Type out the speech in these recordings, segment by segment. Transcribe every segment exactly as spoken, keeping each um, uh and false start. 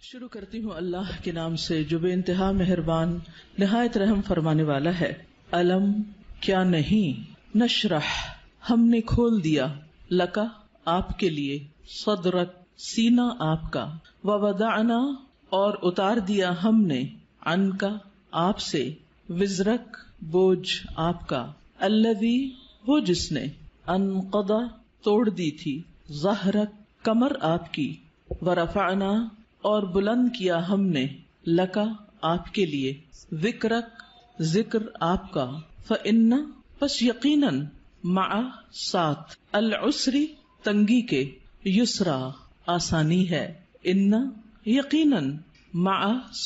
شروع کرتی ہوں اللہ کے نام سے جو بے انتہا مہربان نہایت رحم فرمانے والا ہے۔ علم کیا نہیں، نشرح ہم نے کھول دیا، لکا آپ کے لیے، صدرک سینہ آپ کا، ووضعنا اور اتار دیا ہم نے، عنکا آپ سے، وزرک بوجھ آپ کا، الذی وہ جس نے، انقضا توڑ دی تھی، ظہرک کمر آپ کی، ورفعنا اور بلند کیا ہم نے، لکا آپ کے لیے، ذکرک ذکر آپ کا، فإن پس یقیناً، مع ساتھ، العسری تنگی کے، یسرا آسانی ہے، ان یقیناً، مع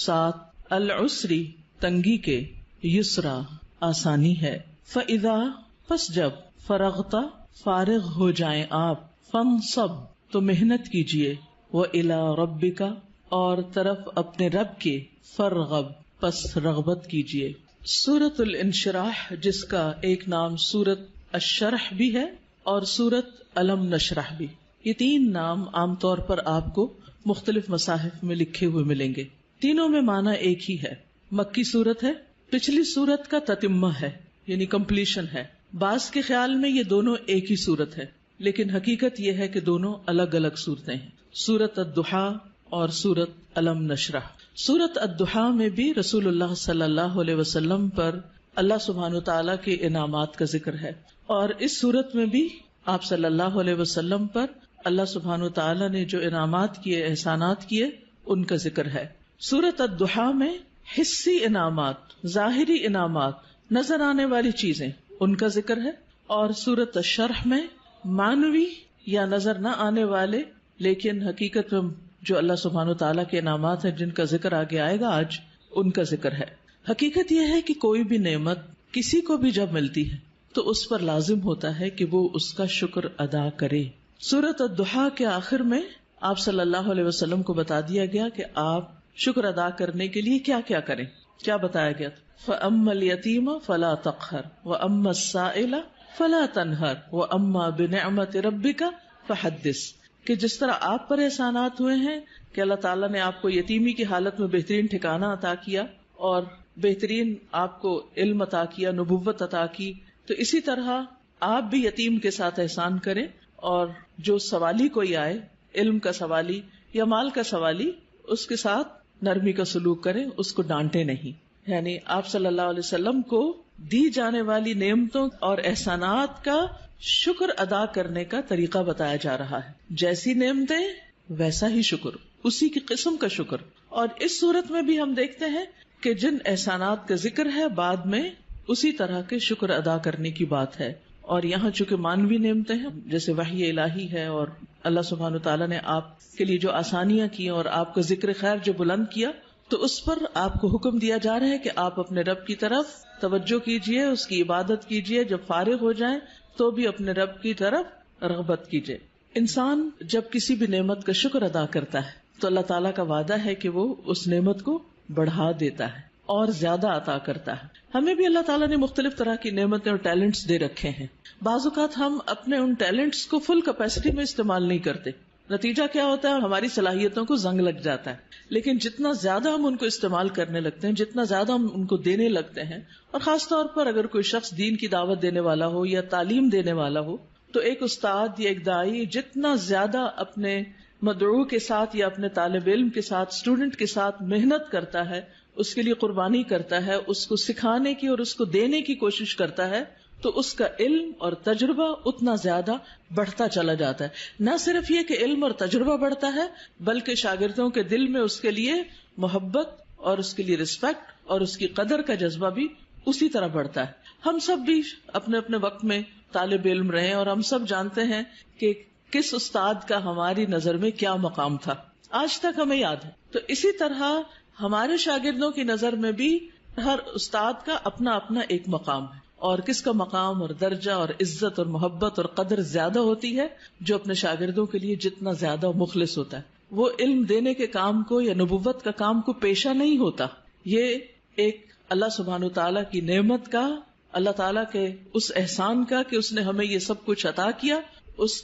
ساتھ، العسری تنگی کے، یسرا آسانی ہے، فإذا پس جب، فرغتا فارغ ہو جائیں آپ، فانصب تو محنت کیجئے، وإلی ربک اور طرف اپنے رب کے، فرغب پس رغبت کیجئے۔ سورۃ الانشراح جس کا ایک نام سورۃ الشرح بھی ہے اور سورۃ الم نشرح بھی، یہ تین نام عام طور پر آپ کو مختلف مصاحف میں لکھے ہوئے ملیں گے۔ تینوں میں معنی ایک ہی ہے، مکی سورت ہے، پچھلی سورت کا تتمہ ہے یعنی کمپلیشن ہے۔ بعض کے خیال میں یہ دونوں ایک ہی سورت ہے، لیکن حقیقت یہ ہے کہ دونوں الگ الگ صورتیں ہیں، سورۃ الضحیٰ اور سورۃ الم نشرح۔ سورۃ الضحیٰ میں بھی رسول اللہ صلی اللہ علیہ وسلم پر اللہ سبحانہ وتعالیٰ کے انعامات کا ذکر ہے، اور اس سورت میں بھی آپ صلی اللہ علیہ وسلم پر اللہ سبحانہ وتعالیٰ نے جو انعامات کیے، احسانات کیے، ان کا ذکر ہے۔ سورۃ الضحیٰ میں حسی انعامات، ظاہری انعامات، نظر آنے والی چیزیں، ان کا ذکر ہے، اور سورۃ الشرح میں معنوی یا نظر نہ آنے والے لیکن حقیقت میں جو اللہ سبحانہ وتعالیٰ کے انعامات ہیں جن کا ذکر آگے آئے گا آج، ان کا ذکر ہے۔ حقیقت یہ ہے کہ کوئی بھی نعمت کسی کو بھی جب ملتی ہے تو اس پر لازم ہوتا ہے کہ وہ اس کا شکر ادا کرے۔ سورۃ الضحیٰ کے آخر میں آپ صلی اللہ علیہ وسلم کو بتا دیا گیا کہ آپ شکر ادا کرنے کے لیے کیا کیا کریں۔ کیا بتایا گیا؟ فَأَمَّا الْيَتِيمَ فَلَا تَقْهَرْ وَأَمَّا السَّائِلَ فَلَا تَنْهَرْ وَأَمَّا بِنِعْمَةِ رَبِّكَ فَحَدِّثْ، کہ جس طرح آپ پر احسانات ہوئے ہیں کہ اللہ تعالیٰ نے آپ کو یتیمی کی حالت میں بہترین ٹھکانہ عطا کیا اور بہترین آپ کو علم عطا کیا، نبوت عطا کی، تو اسی طرح آپ بھی یتیم کے ساتھ احسان کریں، اور جو سوالی کوئی آئے، علم کا سوالی یا مال کا سوالی، اس کے ساتھ نرمی کا سلوک کریں، اس کو ڈانٹے نہیں۔ یعنی آپ صلی اللہ علیہ وسلم کو دی جانے والی نعمتوں اور احسانات کا شکر ادا کرنے کا طریقہ بتایا جا رہا ہے، جیسی نعمتیں ویسا ہی شکر، اسی کی قسم کا شکر۔ اور اس صورت میں بھی ہم دیکھتے ہیں کہ جن احسانات کا ذکر ہے بعد میں اسی طرح کے شکر ادا کرنے کی بات ہے، اور یہاں چونکہ مانوی نعمتیں ہیں جیسے وحی الہی ہے، اور اللہ سبحانہ وتعالیٰ نے آپ کے لیے جو آسانیاں کی اور آپ کا ذکر خیر جو بلند کیا، تو اس پر آپ کو حکم دیا جا رہا ہے کہ آپ اپنے رب کی طرف توجہ کیجئے، اس کی عبادت کیجئے، جب فارغ ہو جائیں تو بھی اپنے رب کی طرف رغبت کیجئے۔ انسان جب کسی بھی نعمت کا شکر ادا کرتا ہے تو اللہ تعالیٰ کا وعدہ ہے کہ وہ اس نعمت کو بڑھا دیتا ہے اور زیادہ عطا کرتا ہے۔ ہمیں بھی اللہ تعالیٰ نے مختلف طرح کی نعمتیں اور ٹیلنٹس دے رکھے ہیں، بعض اوقات ہم اپنے ان ٹیلنٹس کو فل کیپیسٹی میں استعمال نہیں کرتے، نتیجہ کیا ہوتا ہے؟ ہماری صلاحیتوں کو زنگ لگ جاتا ہے۔ لیکن جتنا زیادہ ہم ان کو استعمال کرنے لگتے ہیں، جتنا زیادہ ہم ان کو دینے لگتے ہیں، اور خاص طور پر اگر کوئی شخص دین کی دعوت دینے والا ہو یا تعلیم دینے والا ہو، تو ایک استاد یا ایک داعی جتنا زیادہ اپنے مدعو کے ساتھ یا اپنے طالب علم کے ساتھ، اسٹوڈنٹ کے ساتھ محنت کرتا ہے، اس کے لیے قربانی کرتا ہے، اس کو سکھانے کی اور اس کو دینے کی کوشش کرتا ہے، تو اس کا علم اور تجربہ اتنا زیادہ بڑھتا چلا جاتا ہے۔ نہ صرف یہ کہ علم اور تجربہ بڑھتا ہے، بلکہ شاگردوں کے دل میں اس کے لیے محبت اور اس کے لیے رسپیکٹ اور اس کی قدر کا جذبہ بھی اسی طرح بڑھتا ہے۔ ہم سب بھی اپنے اپنے وقت میں طالب علم رہے، اور ہم سب جانتے ہیں کہ کس استاد کا ہماری نظر میں کیا مقام تھا، آج تک ہمیں یاد ہے۔ تو اسی طرح ہمارے شاگردوں کی نظر میں بھی ہر استاد کا اپنا اپنا ایک مقام ہے، اور کس کا مقام اور درجہ اور عزت اور محبت اور قدر زیادہ ہوتی ہے؟ جو اپنے شاگردوں کے لیے جتنا زیادہ مخلص ہوتا ہے، وہ علم دینے کے کام کو یا نبوت کا کام کو پیشہ نہیں ہوتا۔ یہ ایک اللہ سبحانہ تعالیٰ کی نعمت کا، اللہ تعالیٰ کے اس احسان کا کہ اس نے ہمیں یہ سب کچھ عطا کیا، اس کا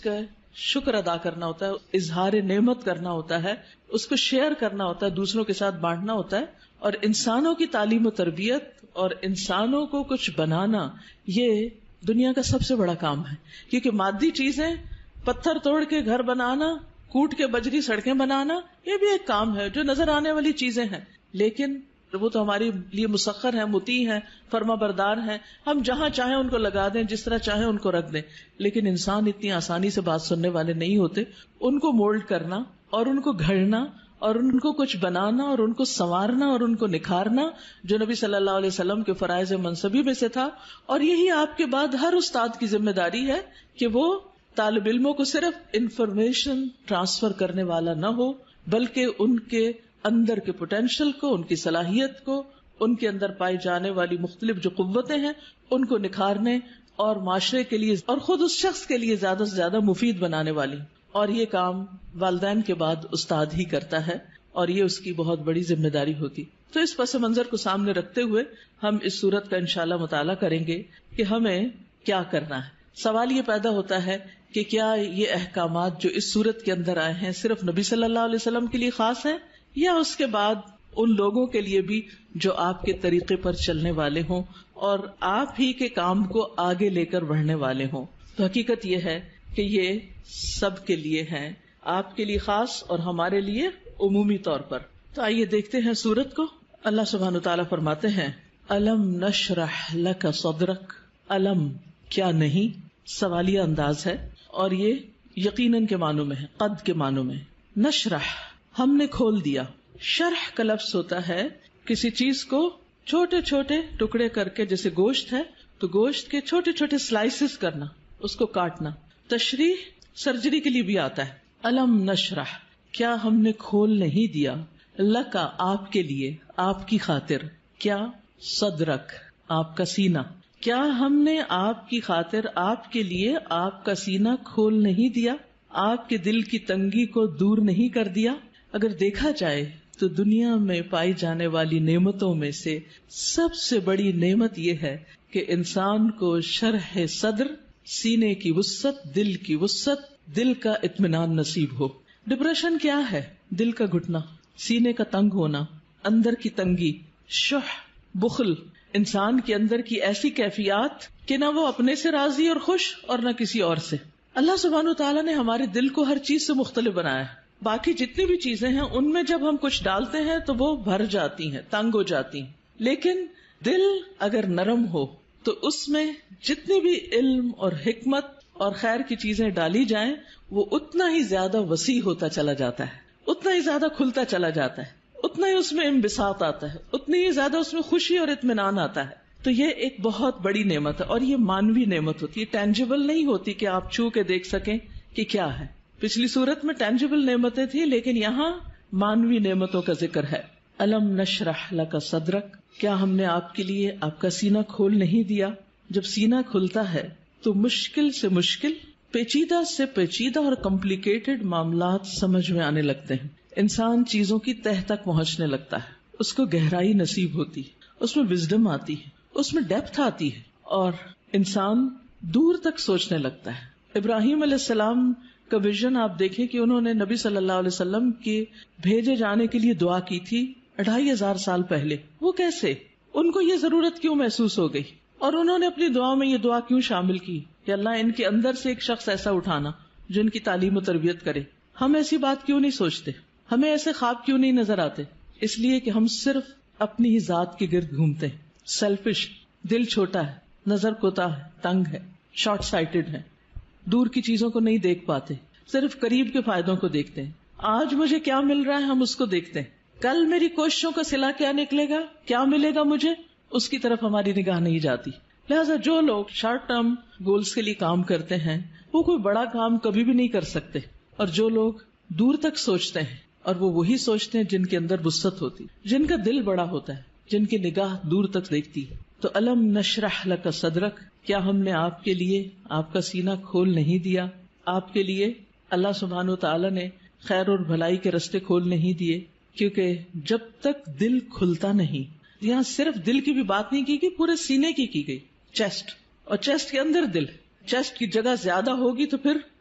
شکر ادا کرنا ہوتا ہے، اظہار نعمت کرنا ہوتا ہے، اس کو شیئر کرنا ہوتا ہے، دوسروں کے ساتھ بانٹنا ہوتا ہے. اور انسانوں کی تعلیم و تربیت اور انسانوں کو کچھ بنانا یہ دنیا کا سب سے بڑا کام ہے. کیونکہ مادی چیزیں، پتھر توڑ کے گھر بنانا، کوٹ کے بجری سڑکیں بنانا، یہ بھی ایک کام ہے جو نظر آنے والی چیزیں ہیں، لیکن وہ تو ہمارے لیے مسخر ہیں، مطیع ہیں، فرما بردار ہیں. ہم جہاں چاہیں ان کو لگا دیں، جس طرح چاہیں ان کو رکھ دیں. لیکن انسان اتنی آسانی سے بات سننے والے نہیں ہوتے. ان کو مولڈ کرنا اور ان کو گھڑنا اور ان کو کچھ بنانا اور ان کو سنوارنا اور ان کو نکھارنا جو نبی صلی اللہ علیہ وسلم کے فرائض منصبی میں سے تھا. اور یہی آپ کے بعد ہر استاد کی ذمہ داری ہے کہ وہ طالب علموں کو صرف انفارمیشن ٹرانسفر کرنے والا نہ ہو، بلکہ ان کے اندر کے پوٹینشل کو، ان کی صلاحیت کو، ان کے اندر پائی جانے والی مختلف جو قوتیں ہیں ان کو نکھارنے اور معاشرے کے لیے اور خود اس شخص کے لیے زیادہ سے زیادہ مفید بنانے والی. اور یہ کام والدین کے بعد استاد ہی کرتا ہے اور یہ اس کی بہت بڑی ذمہ داری ہوتی. تو اس پس منظر کو سامنے رکھتے ہوئے ہم اس صورت کا انشاءاللہ مطالعہ کریں گے کہ ہمیں کیا کرنا ہے. سوال یہ پیدا ہوتا ہے کہ کیا یہ احکامات جو اس صورت کے اندر آئے ہیں صرف نبی صلی اللہ علیہ وسلم کے لیے خاص ہیں یا اس کے بعد ان لوگوں کے لیے بھی جو آپ کے طریقے پر چلنے والے ہوں اور آپ ہی کے کام کو آگے لے کر بڑھنے والے ہوں. تو حقیقت یہ ہے کہ یہ سب کے لیے ہیں، آپ کے لیے خاص اور ہمارے لیے عمومی طور پر. تو آئیے دیکھتے ہیں سورت کو. اللہ سبحانہ وتعالیٰ فرماتے ہیں الم نشرح لک صدرک. الم کیا نہیں سوالیہ انداز ہے اور یہ یقیناً کے معنوں میں ہے، قد کے معنوں میں. نشرح ہم نے کھول دیا. شرح کا لفظ ہوتا ہے کسی چیز کو چھوٹے چھوٹے ٹکڑے کر کے، جیسے گوشت ہے تو گوشت کے چھوٹے چھوٹے سلائسز کرنا، اس کو کاٹنا. تشریح سرجری کے لیے بھی آتا ہے. الم نشرح کیا ہم نے کھول نہیں دیا، لکا آپ کے لیے، آپ کی خاطر، کیا صدرک آپ کا سینہ. کیا ہم نے آپ کی خاطر، آپ کے لیے آپ کا سینہ کھول نہیں دیا، آپ کے دل کی تنگی کو دور نہیں کر دیا. اگر دیکھا جائے تو دنیا میں پائی جانے والی نعمتوں میں سے سب سے بڑی نعمت یہ ہے کہ انسان کو شرح صدر، سینے کی وسعت، دل کی وسعت، دل کا اطمینان نصیب ہو. ڈپریشن کیا ہے؟ دل کا گھٹنا، سینے کا تنگ ہونا، اندر کی تنگی، شح، بخل، انسان کے اندر کی ایسی کیفیات کہ نہ وہ اپنے سے راضی اور خوش اور نہ کسی اور سے. اللہ سبحانہ وتعالیٰ نے ہمارے دل کو ہر چیز سے مختلف بنایا ہے. باقی جتنی بھی چیزیں ہیں ان میں جب ہم کچھ ڈالتے ہیں تو وہ بھر جاتی ہیں، تنگ ہو جاتی ہیں. لیکن دل اگر نرم ہو تو اس میں جتنی بھی علم اور حکمت اور خیر کی چیزیں ڈالی جائیں وہ اتنا ہی زیادہ وسیع ہوتا چلا جاتا ہے، اتنا ہی زیادہ کھلتا چلا جاتا ہے، اتنا ہی اس میں انبساط آتا ہے، اتنی ہی زیادہ اس میں خوشی اور اطمینان آتا ہے. تو یہ ایک بہت بڑی نعمت ہے اور یہ مانوی نعمت ہوتی ہے، ٹینجیبل نہیں ہوتی کہ آپ چھو کے دیکھ سکیں کہ کیا ہے. پچھلی صورت میں ٹینجیبل نعمتیں تھیں لیکن یہاں مانوی نعمتوں کا ذکر ہے. الم نشرح لک صدرک کیا ہم نے آپ کے لیے آپ کا سینہ کھول نہیں دیا. جب سینہ کھلتا ہے تو مشکل سے مشکل، پیچیدہ سے پیچیدہ اور کمپلیکیٹڈ معاملات سمجھ میں آنے لگتے ہیں. انسان چیزوں کی تہ تک پہنچنے لگتا ہے، اس کو گہرائی نصیب ہوتی ہے، اس میں وزڈم آتی ہے، اس میں ڈیپتھ آتی ہے اور انسان دور تک سوچنے لگتا ہے. ابراہیم علیہ السلام کا ویژن آپ دیکھیں کہ انہوں نے نبی صلی اللہ علیہ وسلم کے بھیجے جانے کے لیے دعا کی تھی اڑھائی ہزار سال پہلے. وہ کیسے، ان کو یہ ضرورت کیوں محسوس ہو گئی اور انہوں نے اپنی دعا میں یہ دعا کیوں شامل کی کہ اللہ ان کے اندر سے ایک شخص ایسا اٹھانا جو ان کی تعلیم و تربیت کرے. ہم ایسی بات کیوں نہیں سوچتے، ہمیں ایسے خواب کیوں نہیں نظر آتے؟ اس لیے کہ ہم صرف اپنی ہی ذات کے گرد گھومتے ہیں. سیلفش، دل چھوٹا ہے، نظر کوتا ہے، تنگ ہے، شارٹ سائٹڈ ہے، دور کی چیزوں کو نہیں دیکھ پاتے، صرف قریب کے فائدوں کو دیکھتے ہیں. آج مجھے کیا مل رہا ہے ہم اس کو دیکھتے ہیں، کل میری کوششوں کا صلہ کیا نکلے گا، کیا ملے گا مجھے، اس کی طرف ہماری نگاہ نہیں جاتی. لہٰذا جو لوگ شارٹ ٹرم گولز کے لیے کام کرتے ہیں وہ کوئی بڑا کام کبھی بھی نہیں کر سکتے، اور جو لوگ دور تک سوچتے ہیں اور وہ وہی سوچتے ہیں جن کے اندر وسعت ہوتی، جن کا دل بڑا ہوتا ہے، جن کی نگاہ دور تک دیکھتی. تو الم نشرح لک صدرک کیا ہم نے آپ کے لیے آپ کا سینہ کھول نہیں دیا. آپ کے لیے اللہ سبحانہ وتعالی نے خیر اور بھلائی کے رستے کھول نہیں دیے، کیونکہ جب تک دل کھلتا نہیں، یہاں صرف دل کی بھی بات نہیں کی گئی، پورے سینے کی کی گئی، چیسٹ، اور چیسٹ کے اندر دل. چیسٹ کی جگہ زیادہ ہوگی تو پھر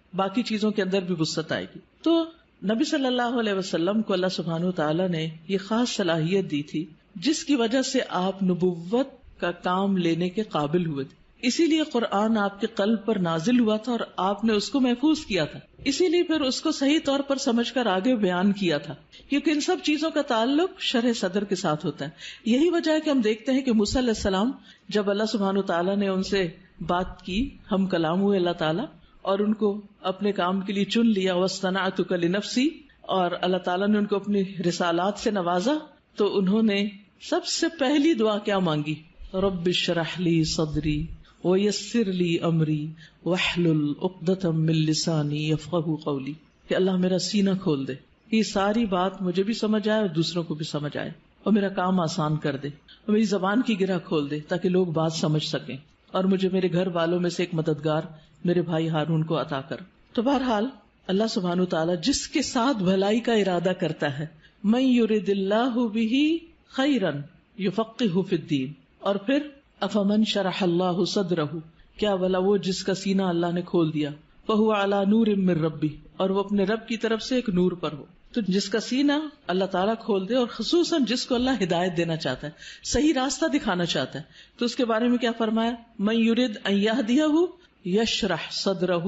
باقی چیزوں کے اندر بھی وسعت آئے گی. تو نبی صلی اللہ علیہ وسلم کو اللہ سبحانہ وتعالی نے یہ خاص صلاحیت دی تھی جس کی وجہ سے آپ نبوت کا کام لینے کے قابل ہوئے تھے. اسی لیے قرآن آپ کے قلب پر نازل ہوا تھا اور آپ نے اس کو محفوظ کیا تھا. اسی لیے پھر اس کو صحیح طور پر سمجھ کر آگے بیان کیا تھا، کیونکہ ان سب چیزوں کا تعلق شرح صدر کے ساتھ ہوتا ہے. یہی وجہ ہے کہ ہم دیکھتے ہیں کہ موسیٰ علیہ السلام جب اللہ سبحانہ وتعالی نے ان سے بات کی، ہم کلام ہوئے اللہ تعالیٰ اور ان کو اپنے کام کے لیے چن لیا، وَاصْطَنَعْتُكَ لِنَفْسِي، اور اللہ تعالیٰ نے ان کو اپنی رسالات سے نوازا، تو انہوں نے سب سے پہلی دعا کیا مانگی؟ رب اشرح لی صدری ویسر لی امری واحلل عقدۃ من لسانی یفقہوا قولی، کہ اللہ میرا سینہ کھول دے، یہ ساری بات مجھے بھی سمجھ آئے اور دوسروں کو بھی سمجھ آئے، اور میرا کام آسان کر دے، اور میری زبان کی گرہ کھول دے تاکہ لوگ بات سمجھ سکیں، اور مجھے میرے گھر والوں میں سے ایک مددگار میرے بھائی ہارون کو عطا کر. تو بہرحال اللہ سبحانہ وتعالی جس کے ساتھ بھلائی کا ارادہ کرتا ہے، من یرد اللہ بہ خیرا یفقہہ فی الدین، اور پھر افمن شرح اللہ صدرہ، کیا بھلا وہ جس کا سینہ اللہ نے کھول دیا، فہو علی نور من ربہ، اور وہ اپنے رب کی طرف سے ایک نور پر ہو. تو جس کا سینہ اللہ تعالیٰ کھول دے، اور خصوصاً جس کو اللہ ہدایت دینا چاہتا ہے، صحیح راستہ دکھانا چاہتا ہے، تو اس کے بارے میں کیا فرمایا؟ من یرد ان یہدیہ یشرح صدرہ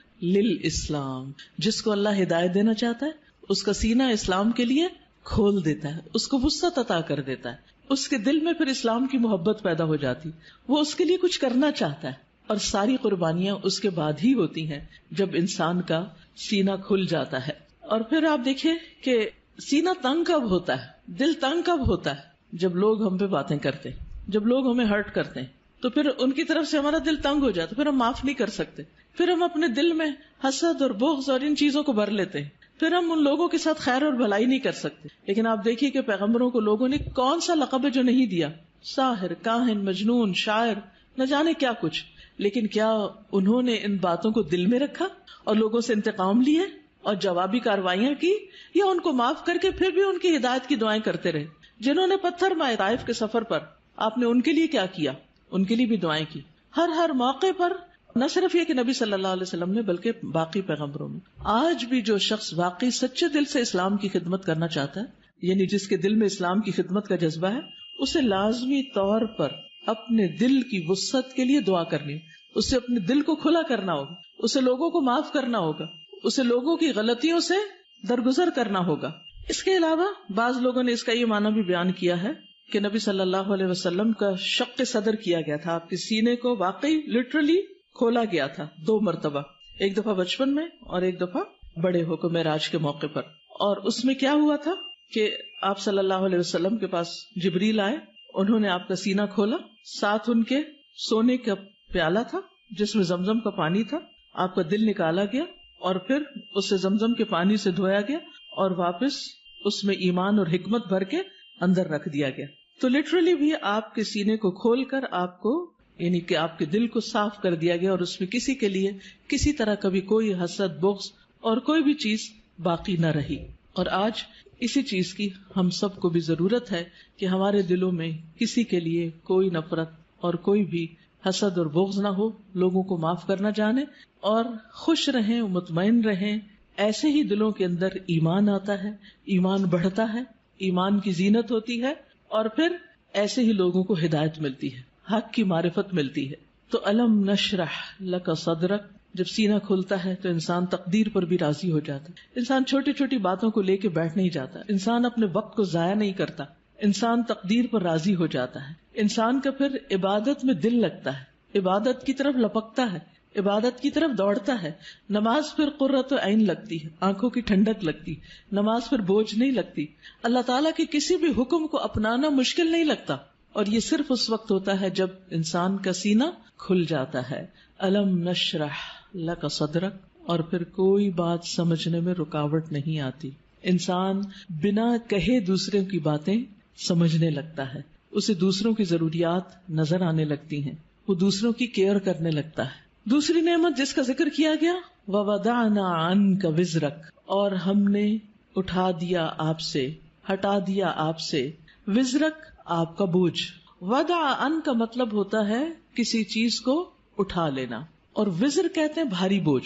للاسلام، جس کو اللہ ہدایت دینا چاہتا ہے اس کا سینہ اسلام کے لیے کھول دیتا ہے، اس کو وسعت عطا کر دیتا ہے، اس کے دل میں پھر اسلام کی محبت پیدا ہو جاتی، وہ اس کے لیے کچھ کرنا چاہتا ہے. اور ساری قربانیاں اس کے بعد ہی ہوتی ہیں جب انسان کا سینہ کھل جاتا ہے. اور پھر آپ دیکھیں کہ سینہ تنگ کب ہوتا ہے، دل تنگ کب ہوتا ہے؟ جب لوگ ہم پہ باتیں کرتے ہیں، جب لوگ ہمیں ہرٹ کرتے ہیں، تو پھر ان کی طرف سے ہمارا دل تنگ ہو جاتا، پھر ہم معاف نہیں کر سکتے، پھر ہم اپنے دل میں حسد اور بغض اور ان چیزوں کو بھر لیتے ہیں، پھر ہم ان لوگوں کے ساتھ خیر اور بھلائی نہیں کر سکتے. لیکن آپ دیکھیے کہ پیغمبروں کو لوگوں نے کون سا لقب ہے جو نہیں دیا، ساحر، کاہن، مجنون، شاعر، نہ جانے کیا کچھ، لیکن کیا انہوں نے ان باتوں کو دل میں رکھا اور لوگوں سے انتقام لیے اور جوابی کارروائیاں کی، یا ان کو معاف کر کے پھر بھی ان کی ہدایت کی دعائیں کرتے رہے؟ جنہوں نے پتھر مارے طائف کے سفر پر، آپ نے ان کے لیے کیا کیا؟ ان کے لیے بھی دعائیں کی. ہر ہر موقع پر نہ صرف یہ کہ نبی صلی اللہ علیہ وسلم نے، بلکہ باقی پیغمبروں میں. آج بھی جو شخص واقعی سچے دل سے اسلام کی خدمت کرنا چاہتا ہے، یعنی جس کے دل میں اسلام کی خدمت کا جذبہ ہے، اسے لازمی طور پر اپنے دل کی وسعت کے لیے دعا کرنی، اسے اپنے دل کو کھلا کرنا ہوگا، اسے لوگوں کو معاف کرنا ہوگا، اسے لوگوں کی غلطیوں سے درگزر کرنا ہوگا. اس کے علاوہ بعض لوگوں نے اس کا یہ معنی بھی بیان کیا ہے کہ نبی صلی اللہ علیہ وسلم کا شق صدر کیا گیا تھا، آپ کے سینے کو واقعی لٹرلی کھولا گیا تھا دو مرتبہ، ایک دفعہ بچپن میں اور ایک دفعہ بڑے ہو کر معراج کے موقع پر. اور اس میں کیا ہوا تھا کہ آپ صلی اللہ علیہ وسلم کے پاس جبریل آئے، انہوں نے آپ کا سینہ کھولا، ساتھ ان کے سونے کا پیالہ تھا جس میں زمزم کا پانی تھا، آپ کا دل نکالا گیا اور پھر اسے زمزم کے پانی سے دھویا گیا اور واپس اس میں ایمان اور حکمت بھر کے اندر رکھ دیا گیا. تو لٹرلی بھی آپ کے سینے کو کھول کر آپ کو، یعنی کہ آپ کے دل کو صاف کر دیا گیا، اور اس میں کسی کے لیے کسی طرح کبھی کوئی حسد، بغض اور کوئی بھی چیز باقی نہ رہی. اور آج اسی چیز کی ہم سب کو بھی ضرورت ہے کہ ہمارے دلوں میں کسی کے لیے کوئی نفرت اور کوئی بھی حسد اور بغض نہ ہو، لوگوں کو معاف کرنا جانے اور خوش رہیں، مطمئن رہیں. ایسے ہی دلوں کے اندر ایمان آتا ہے، ایمان بڑھتا ہے، ایمان کی زینت ہوتی ہے، اور پھر ایسے ہی لوگوں کو ہدایت ملتی ہے، حق کی معرفت ملتی ہے. تو الم نشرح لک صدرک، جب سینہ کھلتا ہے تو انسان تقدیر پر بھی راضی ہو جاتا ہے. انسان چھوٹی چھوٹی باتوں کو لے کے بیٹھ نہیں جاتا، انسان اپنے وقت کو ضائع نہیں کرتا، انسان تقدیر پر راضی ہو جاتا ہے. انسان کا پھر عبادت میں دل لگتا ہے، عبادت کی طرف لپکتا ہے، عبادت کی طرف دوڑتا ہے. نماز پھر قرۃ عین لگتی ہے، آنکھوں کی ٹھنڈک لگتی، نماز پھر بوجھ نہیں لگتی، اللہ تعالیٰ کے کسی بھی حکم کو اپنانا مشکل نہیں لگتا. اور یہ صرف اس وقت ہوتا ہے جب انسان کا سینہ کھل جاتا ہے. الم نشرح لک صدرک، اور پھر کوئی بات سمجھنے میں رکاوٹ نہیں آتی. انسان بنا کہے دوسروں کی باتیں سمجھنے لگتا ہے، اسے دوسروں کی ضروریات نظر آنے لگتی ہیں، وہ دوسروں کی کیئر کرنے لگتا ہے. دوسری نعمت جس کا ذکر کیا گیا، وَوَضَعْنَا عَنْكَ وِزْرَكَ، اور ہم نے اٹھا دیا آپ سے، ہٹا دیا آپ سے، وزرک آپ کا بوجھ. وضع ان کا مطلب ہوتا ہے کسی چیز کو اٹھا لینا، اور وزر کہتے ہیں بھاری بوجھ کو.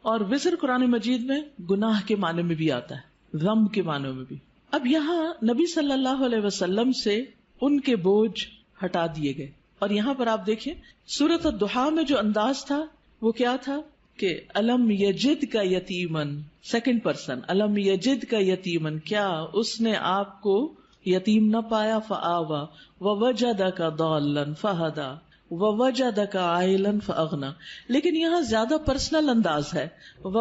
اور وزر قرآن مجید میں گناہ کے معنی میں بھی آتا ہے، ذنب کے معنی میں بھی. اب یہاں نبی صلی اللہ علیہ وسلم سے ان کے بوجھ ہٹا دیے گئے. اور یہاں پر آپ دیکھیں سورۃ الضحیٰ میں جو انداز تھا وہ کیا تھا کہ الم یجد کا یتیمن، سیکنڈ پرسن، الم یجد کا یتیمن، کیا اس نے آپ کو یتیم نہ پایا، فآوا ووجدک ضالا فہدی ووجدک عائلا فاغنی. لیکن یہاں زیادہ پرسنل انداز ہے،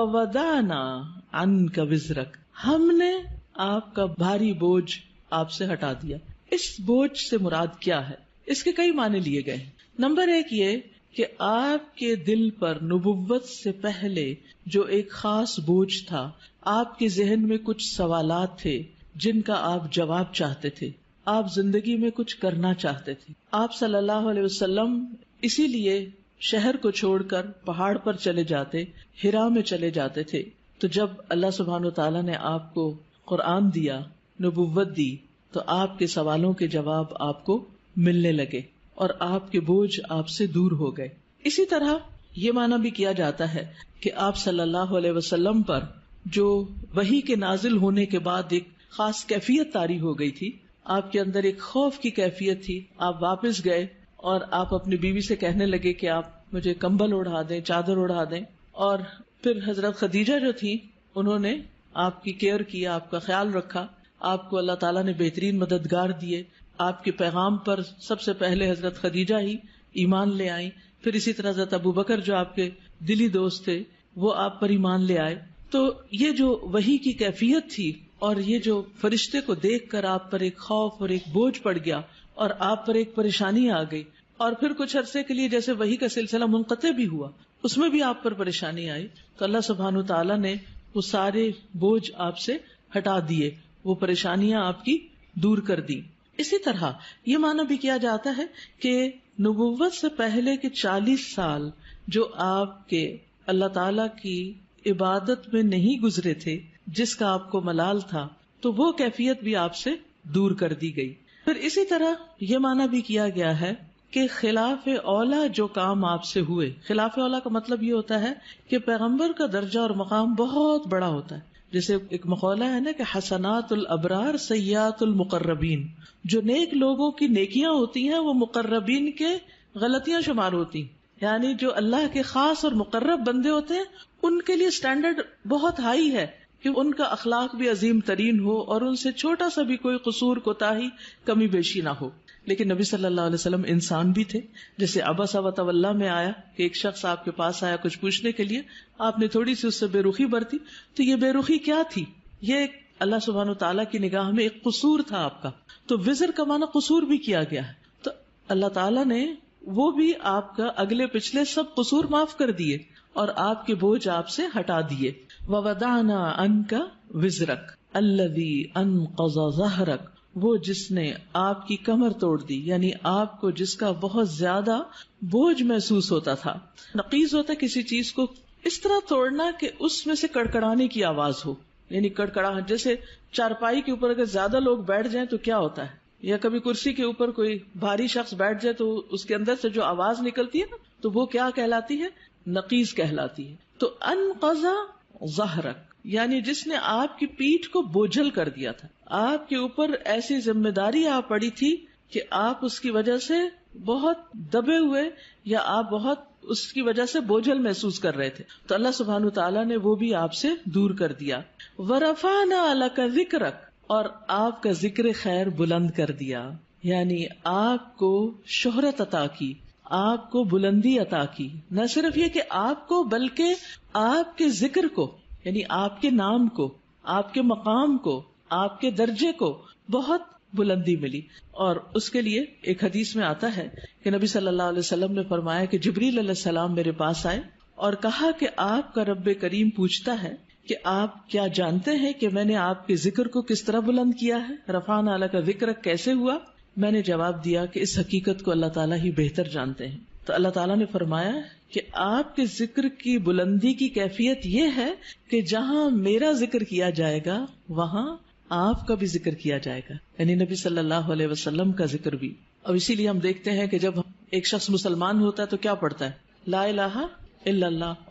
ووضعنا عنک وزرک، ہم نے آپ کا بھاری بوجھ آپ سے ہٹا دیا. اس بوجھ سے مراد کیا ہے؟ اس کے کئی معنی لیے گئے. نمبر ایک یہ کہ آپ کے دل پر نبوت سے پہلے جو ایک خاص بوجھ تھا، آپ کے ذہن میں کچھ سوالات تھے جن کا آپ جواب چاہتے تھے، آپ زندگی میں کچھ کرنا چاہتے تھے. آپ صلی اللہ علیہ وسلم اسی لیے شہر کو چھوڑ کر پہاڑ پر چلے جاتے، ہرا میں چلے جاتے تھے. تو جب اللہ سبحانہ و تعالیٰ نے آپ کو قرآن دیا، نبوت دی، تو آپ کے سوالوں کے جواب آپ کو ملنے لگے اور آپ کے بوجھ آپ سے دور ہو گئے. اسی طرح یہ معنی بھی کیا جاتا ہے کہ آپ صلی اللہ علیہ وسلم پر جو وحی کے نازل ہونے کے بعد ایک خاص کیفیت طاری ہو گئی تھی، آپ کے اندر ایک خوف کی کیفیت تھی. آپ واپس گئے اور آپ اپنی بیوی سے کہنے لگے کہ آپ مجھے کمبل اڑا دیں، چادر اڑا دیں. اور پھر حضرت خدیجہ جو تھی انہوں نے آپ کی کیئر کی، آپ کا خیال رکھا. آپ کو اللہ تعالیٰ نے بہترین مددگار دیے. آپ کے پیغام پر سب سے پہلے حضرت خدیجہ ہی ایمان لے آئیں. پھر اسی طرح حضرت ابو بکر جو آپ کے دلی دوست تھے وہ آپ پر ایمان لے آئے. تو یہ جو وحی کی کیفیت تھی اور یہ جو فرشتے کو دیکھ کر آپ پر ایک خوف اور ایک بوجھ پڑ گیا اور آپ پر ایک پریشانی آ گئی، اور پھر کچھ عرصے کے لیے جیسے وحی کا سلسلہ منقطع بھی ہوا، اس میں بھی آپ پر پریشانی آئی. تو اللہ سبحانہ تعالیٰ نے وہ سارے بوجھ آپ سے ہٹا دیے، وہ پریشانیاں آپ کی دور کر دی. اسی طرح یہ معنی بھی کیا جاتا ہے کہ نبوت سے پہلے کے چالیس سال جو آپ کے اللہ تعالی کی عبادت میں نہیں گزرے تھے، جس کا آپ کو ملال تھا، تو وہ کیفیت بھی آپ سے دور کر دی گئی. پھر اسی طرح یہ معنی بھی کیا گیا ہے کہ خلاف اولا جو کام آپ سے ہوئے، خلاف اولا کا مطلب یہ ہوتا ہے کہ پیغمبر کا درجہ اور مقام بہت بڑا ہوتا ہے. جیسے ایک مقولہ ہے نا کہ حسنات الابرار سیئات المقربین، جو نیک لوگوں کی نیکیاں ہوتی ہیں وہ مقربین کے غلطیاں شمار ہوتی ہیں. یعنی جو اللہ کے خاص اور مقرب بندے ہوتے ہیں ان کے لیے سٹینڈرڈ بہت ہائی ہے کہ ان کا اخلاق بھی عظیم ترین ہو اور ان سے چھوٹا سا بھی کوئی قصور کوتاہی کمی بیشی نہ ہو. لیکن نبی صلی اللہ علیہ وسلم انسان بھی تھے. جیسے عبس وتولی میں آیا کہ ایک شخص آپ کے پاس آیا کچھ پوچھنے کے لیے، آپ نے تھوڑی سی اس سے بے رخی برتی. تو یہ بے رخی کیا تھی؟ یہ ایک اللہ سبحانہ تعالیٰ کی نگاہ میں ایک قصور تھا آپ کا. تو وزر کا معنی قصور بھی کیا گیا ہے. تو اللہ تعالیٰ نے وہ بھی آپ کا اگلے پچھلے سب قصور معاف کر دیے اور آپ کے بوجھ آپ سے ہٹا دیے. وَوَضَعْنَا عَنْكَ وِزْرَكَ الَّذِي أَنْقَضَ ظَهْرَكَ، وہ جس نے آپ کی کمر توڑ دی، یعنی آپ کو جس کا بہت زیادہ بوجھ محسوس ہوتا تھا. نقیض ہوتا ہے کسی چیز کو اس طرح توڑنا کہ اس میں سے کڑکڑانے کی آواز ہو، یعنی کڑکڑاہٹ. جیسے چارپائی کے اوپر اگر زیادہ لوگ بیٹھ جائیں تو کیا ہوتا ہے، یا کبھی کرسی کے اوپر کوئی بھاری شخص بیٹھ جائے تو اس کے اندر سے جو آواز نکلتی ہے نا، تو وہ کیا کہلاتی ہے؟ نقیض کہلاتی ہے. تو انقض ظہرک یعنی جس نے آپ کی پیٹھ کو بوجھل کر دیا تھا، آپ کے اوپر ایسی ذمہ داری آ پڑی تھی کہ آپ اس کی وجہ سے بہت دبے ہوئے یا آپ بہت اس کی وجہ سے بوجھل محسوس کر رہے تھے. تو اللہ سبحانہ تعالیٰ نے وہ بھی آپ سے دور کر دیا. وَرَفَعْنَا لَكَ ذِكْرَكَ، اور آپ کا ذکر خیر بلند کر دیا، یعنی آپ کو شہرت عطا کی، آپ کو بلندی عطا کی. نہ صرف یہ کہ آپ کو بلکہ آپ کے ذکر کو، یعنی آپ کے نام کو، آپ کے مقام کو، آپ کے درجے کو بہت بلندی ملی. اور اس کے لیے ایک حدیث میں آتا ہے کہ نبی صلی اللہ علیہ وسلم نے فرمایا کہ جبریل علیہ السلام میرے پاس آئے اور کہا کہ آپ کا رب کریم پوچھتا ہے کہ آپ کیا جانتے ہیں کہ میں نے آپ کے ذکر کو کس طرح بلند کیا ہے؟ رفعنا لک ذکرک کیسے ہوا؟ میں نے جواب دیا کہ اس حقیقت کو اللہ تعالیٰ ہی بہتر جانتے ہیں. تو اللہ تعالیٰ نے فرمایا کہ آپ کے ذکر کی بلندی کی کیفیت یہ ہے کہ جہاں میرا ذکر کیا جائے گا وہاں آپ کا بھی ذکر کیا جائے گا، یعنی نبی صلی اللہ علیہ وسلم کا ذکر بھی. اور اسی لیے ہم دیکھتے ہیں کہ جب ایک شخص مسلمان ہوتا ہے تو کیا پڑھتا ہے؟ لا الہ الا اللہ اور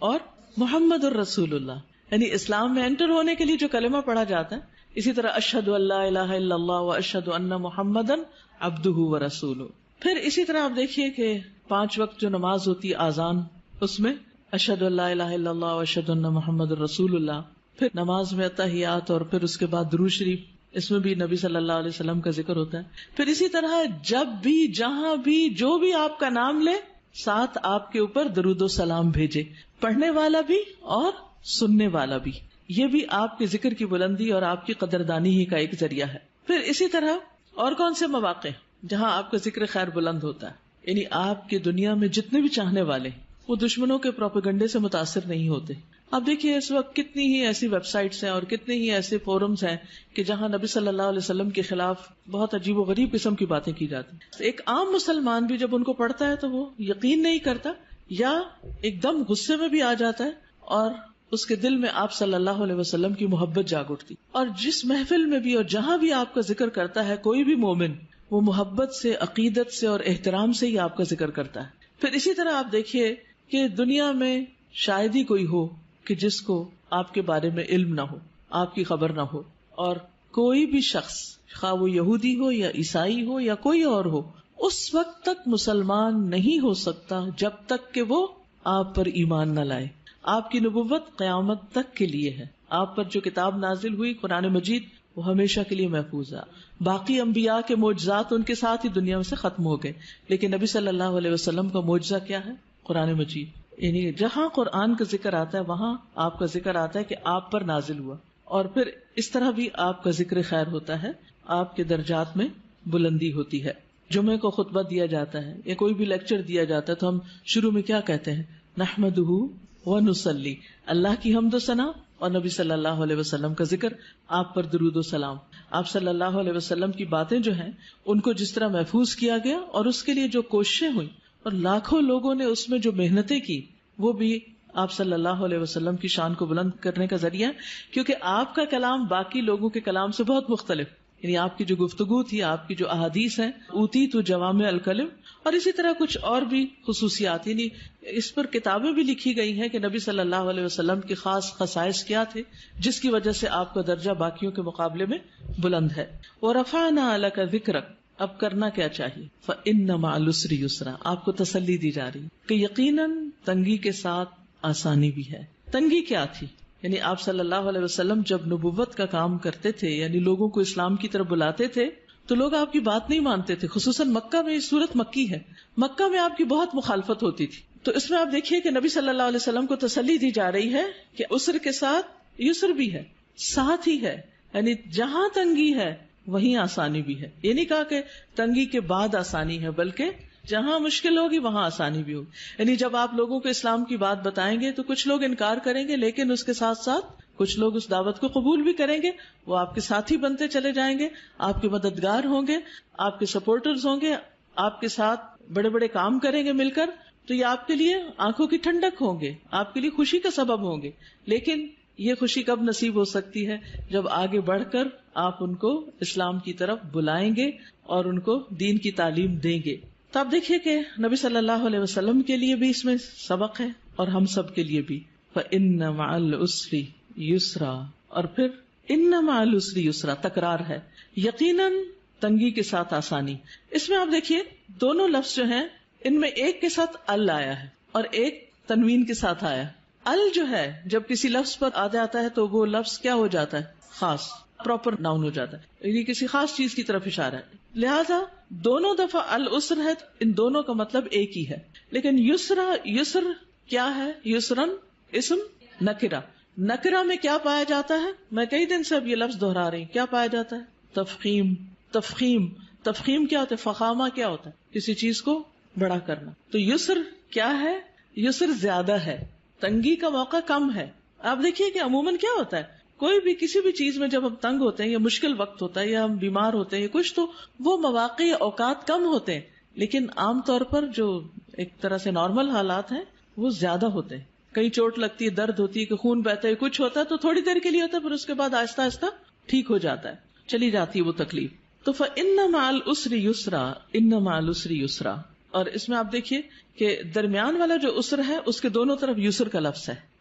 محمد الرسول اللہ، یعنی اسلام میں انٹر ہونے کے لیے جو کلمہ پڑھا جاتا ہے. اسی طرح اشہد ان لا الہ الا اللہ و اشہد ان محمدن عبدہ و رسولہ. پھر اسی طرح آپ دیکھیے کہ پانچ وقت جو نماز ہوتی ہے آذان، اس میں اشہد ان لا الہ الا اللہ و اشہد ان محمد الرسول اللہ. پھر نماز میں اتحیات اور پھر اس کے بعد درود شریف، اس میں بھی نبی صلی اللہ علیہ وسلم کا ذکر ہوتا ہے. پھر اسی طرح جب بھی جہاں بھی جو بھی آپ کا نام لے ساتھ آپ کے اوپر درود و سلام بھیجے، پڑھنے والا بھی اور سننے والا بھی. یہ بھی آپ کے ذکر کی بلندی اور آپ کی قدردانی ہی کا ایک ذریعہ ہے. پھر اسی طرح اور کون سے مواقع جہاں آپ کا ذکر خیر بلند ہوتا ہے، یعنی آپ کی دنیا میں جتنے بھی چاہنے والے وہ دشمنوں کے پروپیگنڈے سے متاثر نہیں ہوتے. آپ دیکھیے اس وقت کتنی ہی ایسی ویب سائٹس ہیں اور کتنے ہی ایسے فورمز ہیں کہ جہاں نبی صلی اللہ علیہ وسلم کے خلاف بہت عجیب و غریب قسم کی باتیں کی جاتی ہیں. ایک عام مسلمان بھی جب ان کو پڑھتا ہے تو وہ یقین نہیں کرتا یا ایک دم غصے میں بھی آ جاتا ہے اور اس کے دل میں آپ صلی اللہ علیہ وسلم کی محبت جاگ اٹھتی. اور جس محفل میں بھی اور جہاں بھی آپ کا ذکر کرتا ہے کوئی بھی مومن، وہ محبت سے، عقیدت سے اور احترام سے ہی آپ کا ذکر کرتا ہے. پھر اسی طرح آپ دیکھیے کہ دنیا میں شاید ہی کوئی ہو کہ جس کو آپ کے بارے میں علم نہ ہو، آپ کی خبر نہ ہو. اور کوئی بھی شخص، خواہ وہ یہودی ہو یا عیسائی ہو یا کوئی اور ہو، اس وقت تک مسلمان نہیں ہو سکتا جب تک کہ وہ آپ پر ایمان نہ لائے. آپ کی نبوت قیامت تک کے لیے ہے. آپ پر جو کتاب نازل ہوئی قرآن مجید، وہ ہمیشہ کے لیے محفوظ ہے. باقی انبیاء کے معجزات ان کے ساتھ ہی دنیا سے ختم ہو گئے، لیکن نبی صلی اللہ علیہ وسلم کا معجزہ کیا ہے؟ قرآن مجید. یعنی جہاں قرآن کا ذکر آتا ہے وہاں آپ کا ذکر آتا ہے کہ آپ پر نازل ہوا. اور پھر اس طرح بھی آپ کا ذکر خیر ہوتا ہے، آپ کے درجات میں بلندی ہوتی ہے. جمعے کو خطبہ دیا جاتا ہے یا کوئی بھی لیکچر دیا جاتا ہے تو ہم شروع میں کیا کہتے ہیں؟ نحمدہ ونصلی، اللہ کی حمد و ثنا اور نبی صلی اللہ علیہ وسلم کا ذکر، آپ پر درود و سلام. آپ صلی اللہ علیہ وسلم کی باتیں جو ہیں ان کو جس طرح محفوظ کیا گیا اور اس کے لیے جو کوششیں ہوئی اور لاکھوں لوگوں نے اس میں جو محنتیں کی، وہ بھی آپ صلی اللہ علیہ وسلم کی شان کو بلند کرنے کا ذریعہ ہے. کیونکہ آپ کا کلام باقی لوگوں کے کلام سے بہت مختلف، یعنی آپ کی جو گفتگو تھی، آپ کی جو احادیث ہیں، اوتی تو جوامع الکلم، اور اسی طرح کچھ اور بھی خصوصیات، یعنی اس پر کتابیں بھی لکھی گئی ہیں کہ نبی صلی اللہ علیہ وسلم کی خاص خصائص کیا تھے جس کی وجہ سے آپ کا درجہ باقیوں کے مقابلے میں بلند ہے. وَرَفَعْنَا لَكَ ذِكْرَكَ، اب کرنا کیا چاہیے؟ فَإِنَّ مَعَ الْعُسْرِ يُسْرًا، آپ کو تسلی دی جا رہی کہ یقیناً تنگی کے ساتھ آسانی بھی ہے. تنگی کیا تھی؟ یعنی آپ صلی اللہ علیہ وسلم جب نبوت کا کام کرتے تھے، یعنی لوگوں کو اسلام کی طرف بلاتے تھے، تو لوگ آپ کی بات نہیں مانتے تھے. خصوصاً مکہ میں، یہ سورت مکی ہے، مکہ میں آپ کی بہت مخالفت ہوتی تھی. تو اس میں آپ دیکھیے کہ نبی صلی اللہ علیہ وسلم کو تسلی دی جا رہی ہے کہ عسر کے ساتھ یسر بھی ہے، ساتھ ہی ہے. یعنی جہاں تنگی ہے وہیں آسانی بھی ہے. یہ نہیں کہا کہ تنگی کے بعد آسانی ہے، بلکہ جہاں مشکل ہوگی وہاں آسانی بھی ہوگی. یعنی جب آپ لوگوں کو اسلام کی بات بتائیں گے تو کچھ لوگ انکار کریں گے، لیکن اس کے ساتھ ساتھ کچھ لوگ اس دعوت کو قبول بھی کریں گے. وہ آپ کے ساتھی بنتے چلے جائیں گے، آپ کے مددگار ہوں گے، آپ کے سپورٹرز ہوں گے، آپ کے ساتھ بڑے بڑے کام کریں گے مل کر. تو یہ آپ کے لیے آنکھوں کی ٹھنڈک ہوں گے، آپ کے لیے خوشی کا سبب ہوں گے. لیکن یہ خوشی کب نصیب ہو سکتی ہے؟ جب آگے بڑھ کر آپ ان کو اسلام کی طرف بلائیں گے اور ان کو دین کی تعلیم دیں گے. تو آپ دیکھیے کہ نبی صلی اللہ علیہ وسلم کے لیے بھی اس میں سبق ہے اور ہم سب کے لیے بھی. فَإِنَّ مَعَ الْعُسْرِ يُسْرًا، اور پھر اِنَّ مَعَ الْعُسْرِ يُسْرًا، تکرار ہے، یقیناً تنگی کے ساتھ آسانی. اس میں آپ دیکھیے دونوں لفظ جو ہیں ان میں ایک کے ساتھ ال آیا ہے اور ایک تنوین کے ساتھ آیا. ال جو ہے جب کسی لفظ پر آ جاتا ہے تو وہ لفظ کیا ہو جاتا ہے؟ خاص، پراپر ناؤن ہو جاتا ہے، یعنی کسی خاص چیز کی طرف اشارہ ہے. لہذا دونوں دفعہ العسر ہے، ان دونوں کا مطلب ایک ہی ہے. لیکن یسرا، یسر کیا ہے؟ یسرن اسم نکرہ، نکرہ میں کیا پایا جاتا ہے؟ میں کئی دن سے اب یہ لفظ دہرا رہی ہوں، کیا پایا جاتا ہے؟ تفخیم. تفخیم تفخیم کیا ہوتا ہے؟ فخامہ کیا ہوتا ہے؟ کسی چیز کو بڑا کرنا. تو یسر کیا ہے؟ یسر زیادہ ہے، تنگی کا موقع کم ہے. آپ دیکھیے کہ عموماً کیا ہوتا ہے، کوئی بھی کسی بھی چیز میں جب ہم تنگ ہوتے ہیں یا مشکل وقت ہوتا ہے یا ہم بیمار ہوتے ہیں یا کچھ، تو وہ مواقع یا اوقات کم ہوتے ہیں، لیکن عام طور پر جو ایک طرح سے نارمل حالات ہیں وہ زیادہ ہوتے ہیں. کہیں چوٹ لگتی ہے، درد ہوتی ہے، کہ خون بہتا ہے، کچھ ہوتا ہے تو تھوڑی دیر کے لیے ہوتا ہے، پھر اس کے بعد آہستہ آہستہ ٹھیک ہو جاتا ہے، چلی جاتی ہے وہ تکلیف. تو فَإِنَّ مَعَ الْعُسْرِ يُسْرًا، إِنَّ مَعَ الْعُسْرِ يُسْرًا. اور اس میں آپ دیکھیے کہ درمیان والا جو عسر ہے اس کے دونوں طرف یسر کا لفظ ہے.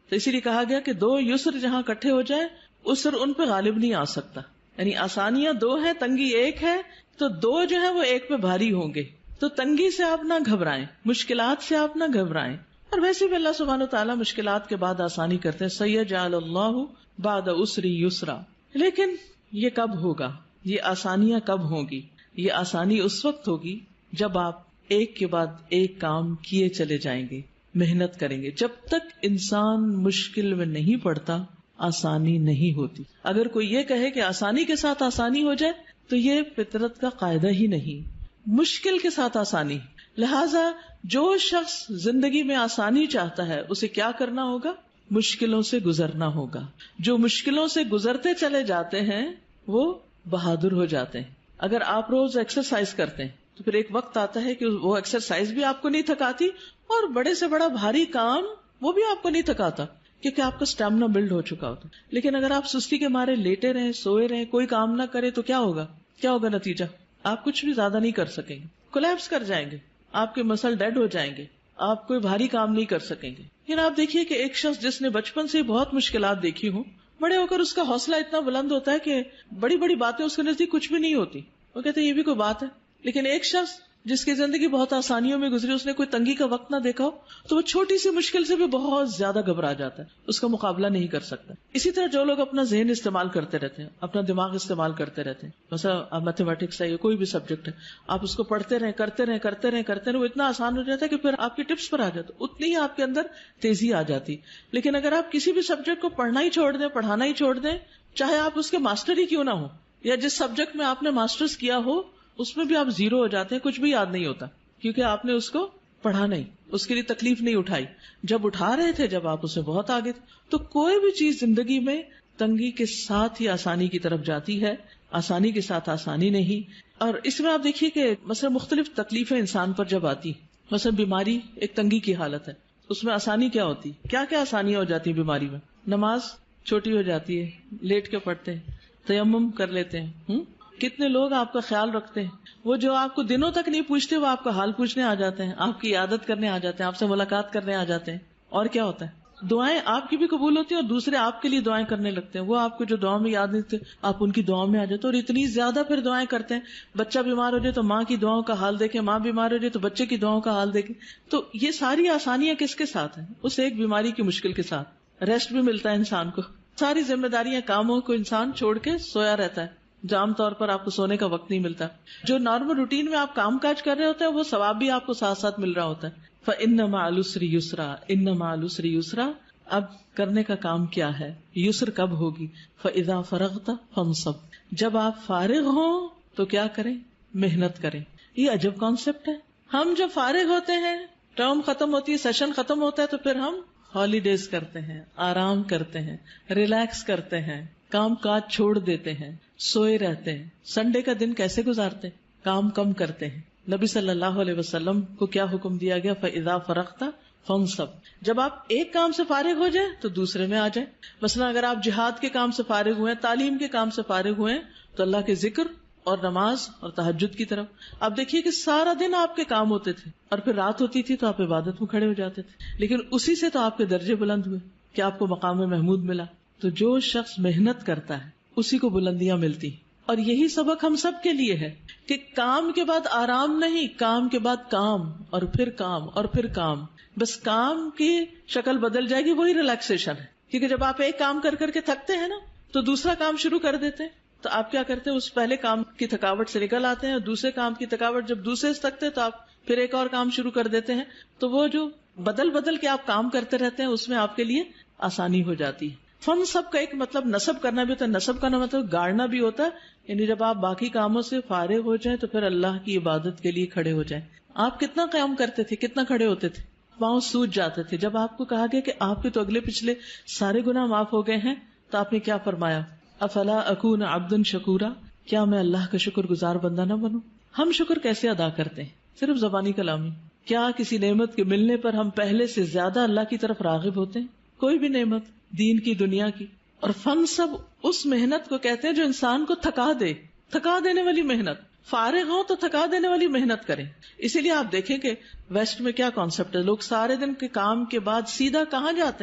تو اسی لیے کہا گیا کہ دو یسر جہاں اکٹھے ہو جائیں اسر ان پہ غالب نہیں آ سکتا. یعنی آسانیاں دو ہیں، تنگی ایک ہے، تو دو جو ہے وہ ایک پہ بھاری ہوں گے. تو تنگی سے آپ نہ گھبرائیں، مشکلات سے آپ نہ گھبرائیں. اور ویسے بھی اللہ سبحانہ وتعالیٰ مشکلات کے بعد آسانی کرتے ہیں. سیجعل اللہ بعد عسر یسرا. لیکن یہ کب ہوگا؟ یہ آسانیاں کب ہوں گی؟ یہ آسانی اس وقت ہوگی جب آپ ایک کے بعد ایک کام کیے چلے جائیں گے، محنت کریں گے. جب تک انسان مشکل میں نہیں پڑتا آسانی نہیں ہوتی. اگر کوئی یہ کہے کہ آسانی کے ساتھ آسانی ہو جائے تو یہ فطرت کا قاعدہ ہی نہیں. مشکل کے ساتھ آسانی. لہذا جو شخص زندگی میں آسانی چاہتا ہے اسے کیا کرنا ہوگا؟ مشکلوں سے گزرنا ہوگا. جو مشکلوں سے گزرتے چلے جاتے ہیں وہ بہادر ہو جاتے ہیں. اگر آپ روز ایکسرسائز کرتے ہیں تو پھر ایک وقت آتا ہے کہ وہ ایکسرسائز بھی آپ کو نہیں تھکاتی اور بڑے سے بڑا بھاری کام وہ بھی آپ کو نہیں تھکاتا کیونکہ آپ کا اسٹیمنا بلڈ ہو چکا ہوتا. لیکن اگر آپ سستی کے مارے لیٹے رہیں، سوئے رہیں، کوئی کام نہ کرے تو کیا ہوگا؟ کیا ہوگا نتیجہ؟ آپ کچھ بھی زیادہ نہیں کر سکیں گے، کولیپس کر جائیں گے، آپ کے مسل ڈیڈ ہو جائیں گے، آپ کوئی بھاری کام نہیں کر سکیں گے. لیکن آپ دیکھیے کہ ایک شخص جس نے بچپن سے بہت مشکلات دیکھی ہوں، بڑے ہو کر اس کا حوصلہ اتنا بلند ہوتا ہے کہ بڑی بڑی باتیں اس کے نزدیک کچھ بھی نہیں ہوتی. وہ کہتے ہیں یہ بھی کوئی بات ہے. لیکن ایک شخص جس کی زندگی بہت آسانیوں میں گزری، اس نے کوئی تنگی کا وقت نہ دیکھا ہو، تو وہ چھوٹی سی مشکل سے بھی بہت زیادہ گھبرا جاتا ہے، اس کا مقابلہ نہیں کر سکتا. اسی طرح جو لوگ اپنا ذہن استعمال کرتے رہتے ہیں، اپنا دماغ استعمال کرتے رہتے ہیں، مثلا میتھمیٹکس ہے یا کوئی بھی سبجیکٹ ہے، آپ اس کو پڑھتے رہیں کرتے رہیں کرتے رہیں کرتے رہیں وہ اتنا آسان ہو جاتا ہے کہ پھر آپ کی ٹپس پر آ جاتا، اتنی ہی آپ کے اندر تیزی آ جاتی. لیکن اگر آپ کسی بھی سبجیکٹ کو پڑھنا ہی چھوڑ دیں، پڑھانا ہی چھوڑ دیں، چاہے آپ اس کے ماسٹر ہی کیوں نہ ہو، یا جس سبجیکٹ میں آپ نے ماسٹرز کیا ہو اس میں بھی آپ زیرو ہو جاتے ہیں، کچھ بھی یاد نہیں ہوتا کیونکہ آپ نے اس کو پڑھا نہیں، اس کے لیے تکلیف نہیں اٹھائی. جب اٹھا رہے تھے جب آپ اسے بہت آگے تھے. تو کوئی بھی چیز زندگی میں تنگی کے ساتھ ہی آسانی کی طرف جاتی ہے، آسانی کے ساتھ آسانی نہیں. اور اس میں آپ دیکھیے کہ مثلا مختلف تکلیفیں انسان پر جب آتی، مثلا بیماری ایک تنگی کی حالت ہے، اس میں آسانی کیا ہوتی؟ کیا کیا آسانیاں ہو جاتی ہیں بیماری میں؟ نماز چھوٹی ہو جاتی ہے، لیٹ کے پڑھتے ہیں، تیمم کر لیتے ہیں. ہم کتنے لوگ آپ کا خیال رکھتے ہیں، وہ جو آپ کو دنوں تک نہیں پوچھتے وہ آپ کا حال پوچھنے آ جاتے ہیں، آپ کی عادت کرنے آ جاتے ہیں، آپ سے ملاقات کرنے آ جاتے ہیں. اور کیا ہوتا ہے؟ دعائیں آپ کی بھی قبول ہوتی ہیں اور دوسرے آپ کے لیے دعائیں کرنے لگتے ہیں. وہ آپ کو جو دعا میں یاد نہیں تھے آپ ان کی دعاؤں میں آ جاتے ہیں اور اتنی زیادہ پھر دعائیں کرتے ہیں. بچہ بیمار ہو جائے تو ماں کی دعاؤں کا حال دیکھیں، ماں بیمار ہو جائے تو بچے کی دعاؤں کا حال دیکھیں. تو یہ ساری آسانیاں کس کے ساتھ ہیں؟ اس ایک بیماری کی مشکل کے ساتھ. ریسٹ بھی ملتا ہے انسان کو، ساری ذمہ داریاں کاموں کو انسان چھوڑ کے سویا رہتا ہے. عام طور پر آپ کو سونے کا وقت نہیں ملتا. جو نارمل روٹین میں آپ کام کاج کر رہے ہوتے ہیں وہ ثواب بھی آپ کو ساتھ ساتھ مل رہا ہوتا ہے. فَإِنَّ مَعَ الْعُسْرِ يُسْرًا، إِنَّ مَعَ الْعُسْرِ يُسْرًا. اب کرنے کا کام کیا ہے؟ یسر کب ہوگی؟ فَإِذَا فَرَغْتَ فَانْصَبْ. جب آپ فارغ ہوں تو کیا کریں؟ محنت کریں. یہ عجب کانسیپٹ ہے. ہم جب فارغ ہوتے ہیں، ٹرم ختم ہوتی ہے، سیشن ختم ہوتا ہے، تو پھر ہم ہالیڈیز کرتے ہیں، آرام کرتے ہیں، ریلیکس کرتے ہیں، کام کاج چھوڑ دیتے ہیں، سوئے رہتے ہیں. سنڈے کا دن کیسے گزارتے؟ کام کم کرتے ہیں. نبی صلی اللہ علیہ وسلم کو کیا حکم دیا گیا؟ فَإِذَا فَرَغْتَ فَانْصَبْ. جب آپ ایک کام سے فارغ ہو جائیں تو دوسرے میں آ جائیں. مثلا اگر آپ جہاد کے کام سے فارغ ہوئے، تعلیم کے کام سے فارغ ہوئے تو اللہ کے ذکر اور نماز اور تہجد کی طرف. آپ دیکھیے کہ سارا دن آپ کے کام ہوتے تھے اور پھر رات ہوتی تھی تو آپ عبادت میں کھڑے ہو جاتے تھے، لیکن اسی سے تو آپ کے درجے بلند ہوئے کہ آپ کو مقام محمود ملا. تو جو شخص محنت کرتا ہے اسی کو بلندیاں ملتی. اور یہی سبق ہم سب کے لیے ہے کہ کام کے بعد آرام نہیں، کام کے بعد کام اور پھر کام اور پھر کام. بس کام کی شکل بدل جائے گی، وہی ریلیکسیشن ہے. کیونکہ جب آپ ایک کام کر کر کے تھکتے ہیں نا تو دوسرا کام شروع کر دیتے ہیں، تو آپ کیا کرتے ہیں؟ اس پہلے کام کی تھکاوٹ سے نکل آتے ہیں اور دوسرے کام کی تھکاوٹ جب دوسرے سے تھکتے ہیں تو آپ پھر ایک اور کام شروع کر دیتے ہیں. تو وہ جو بدل بدل کے آپ کام کرتے رہتے ہیں اس میں آپ کے لیے آسانی ہو جاتی ہے. فن سب کا ایک مطلب نصب کرنا بھی ہوتا ہے. نصب کا مطلب گاڑنا بھی ہوتا ہے، یعنی جب آپ باقی کاموں سے فارغ ہو جائیں تو پھر اللہ کی عبادت کے لیے کھڑے ہو جائیں. آپ کتنا قیام کرتے تھے، کتنا کھڑے ہوتے تھے، پاؤں سوج جاتے تھے. جب آپ کو کہا گیا کہ آپ کے تو اگلے پچھلے سارے گناہ معاف ہو گئے ہیں تو آپ نے کیا فرمایا؟ افلا اکون عبدا شکورا، کیا میں اللہ کا شکر گزار بندہ نہ بنوں؟ ہم شکر کیسے ادا کرتے ہیں؟ صرف زبانی کلامی. کیا کسی نعمت کے ملنے پر ہم پہلے سے زیادہ اللہ کی طرف راغب ہوتے ہیں؟ کوئی بھی نعمت، دین کی، دنیا کی. اور فن سب اس محنت کو کہتے ہیں جو انسان کو تھکا دے، تھکا دینے والی محنت. فارغ ہوں تو تھکا دینے والی محنت کریں. اسی لیے آپ دیکھیں کہ ویسٹ میں کیا کانسیپٹ ہے، لوگ سارے دن کے کام کے بعد سیدھا کہاں جاتے ہیں؟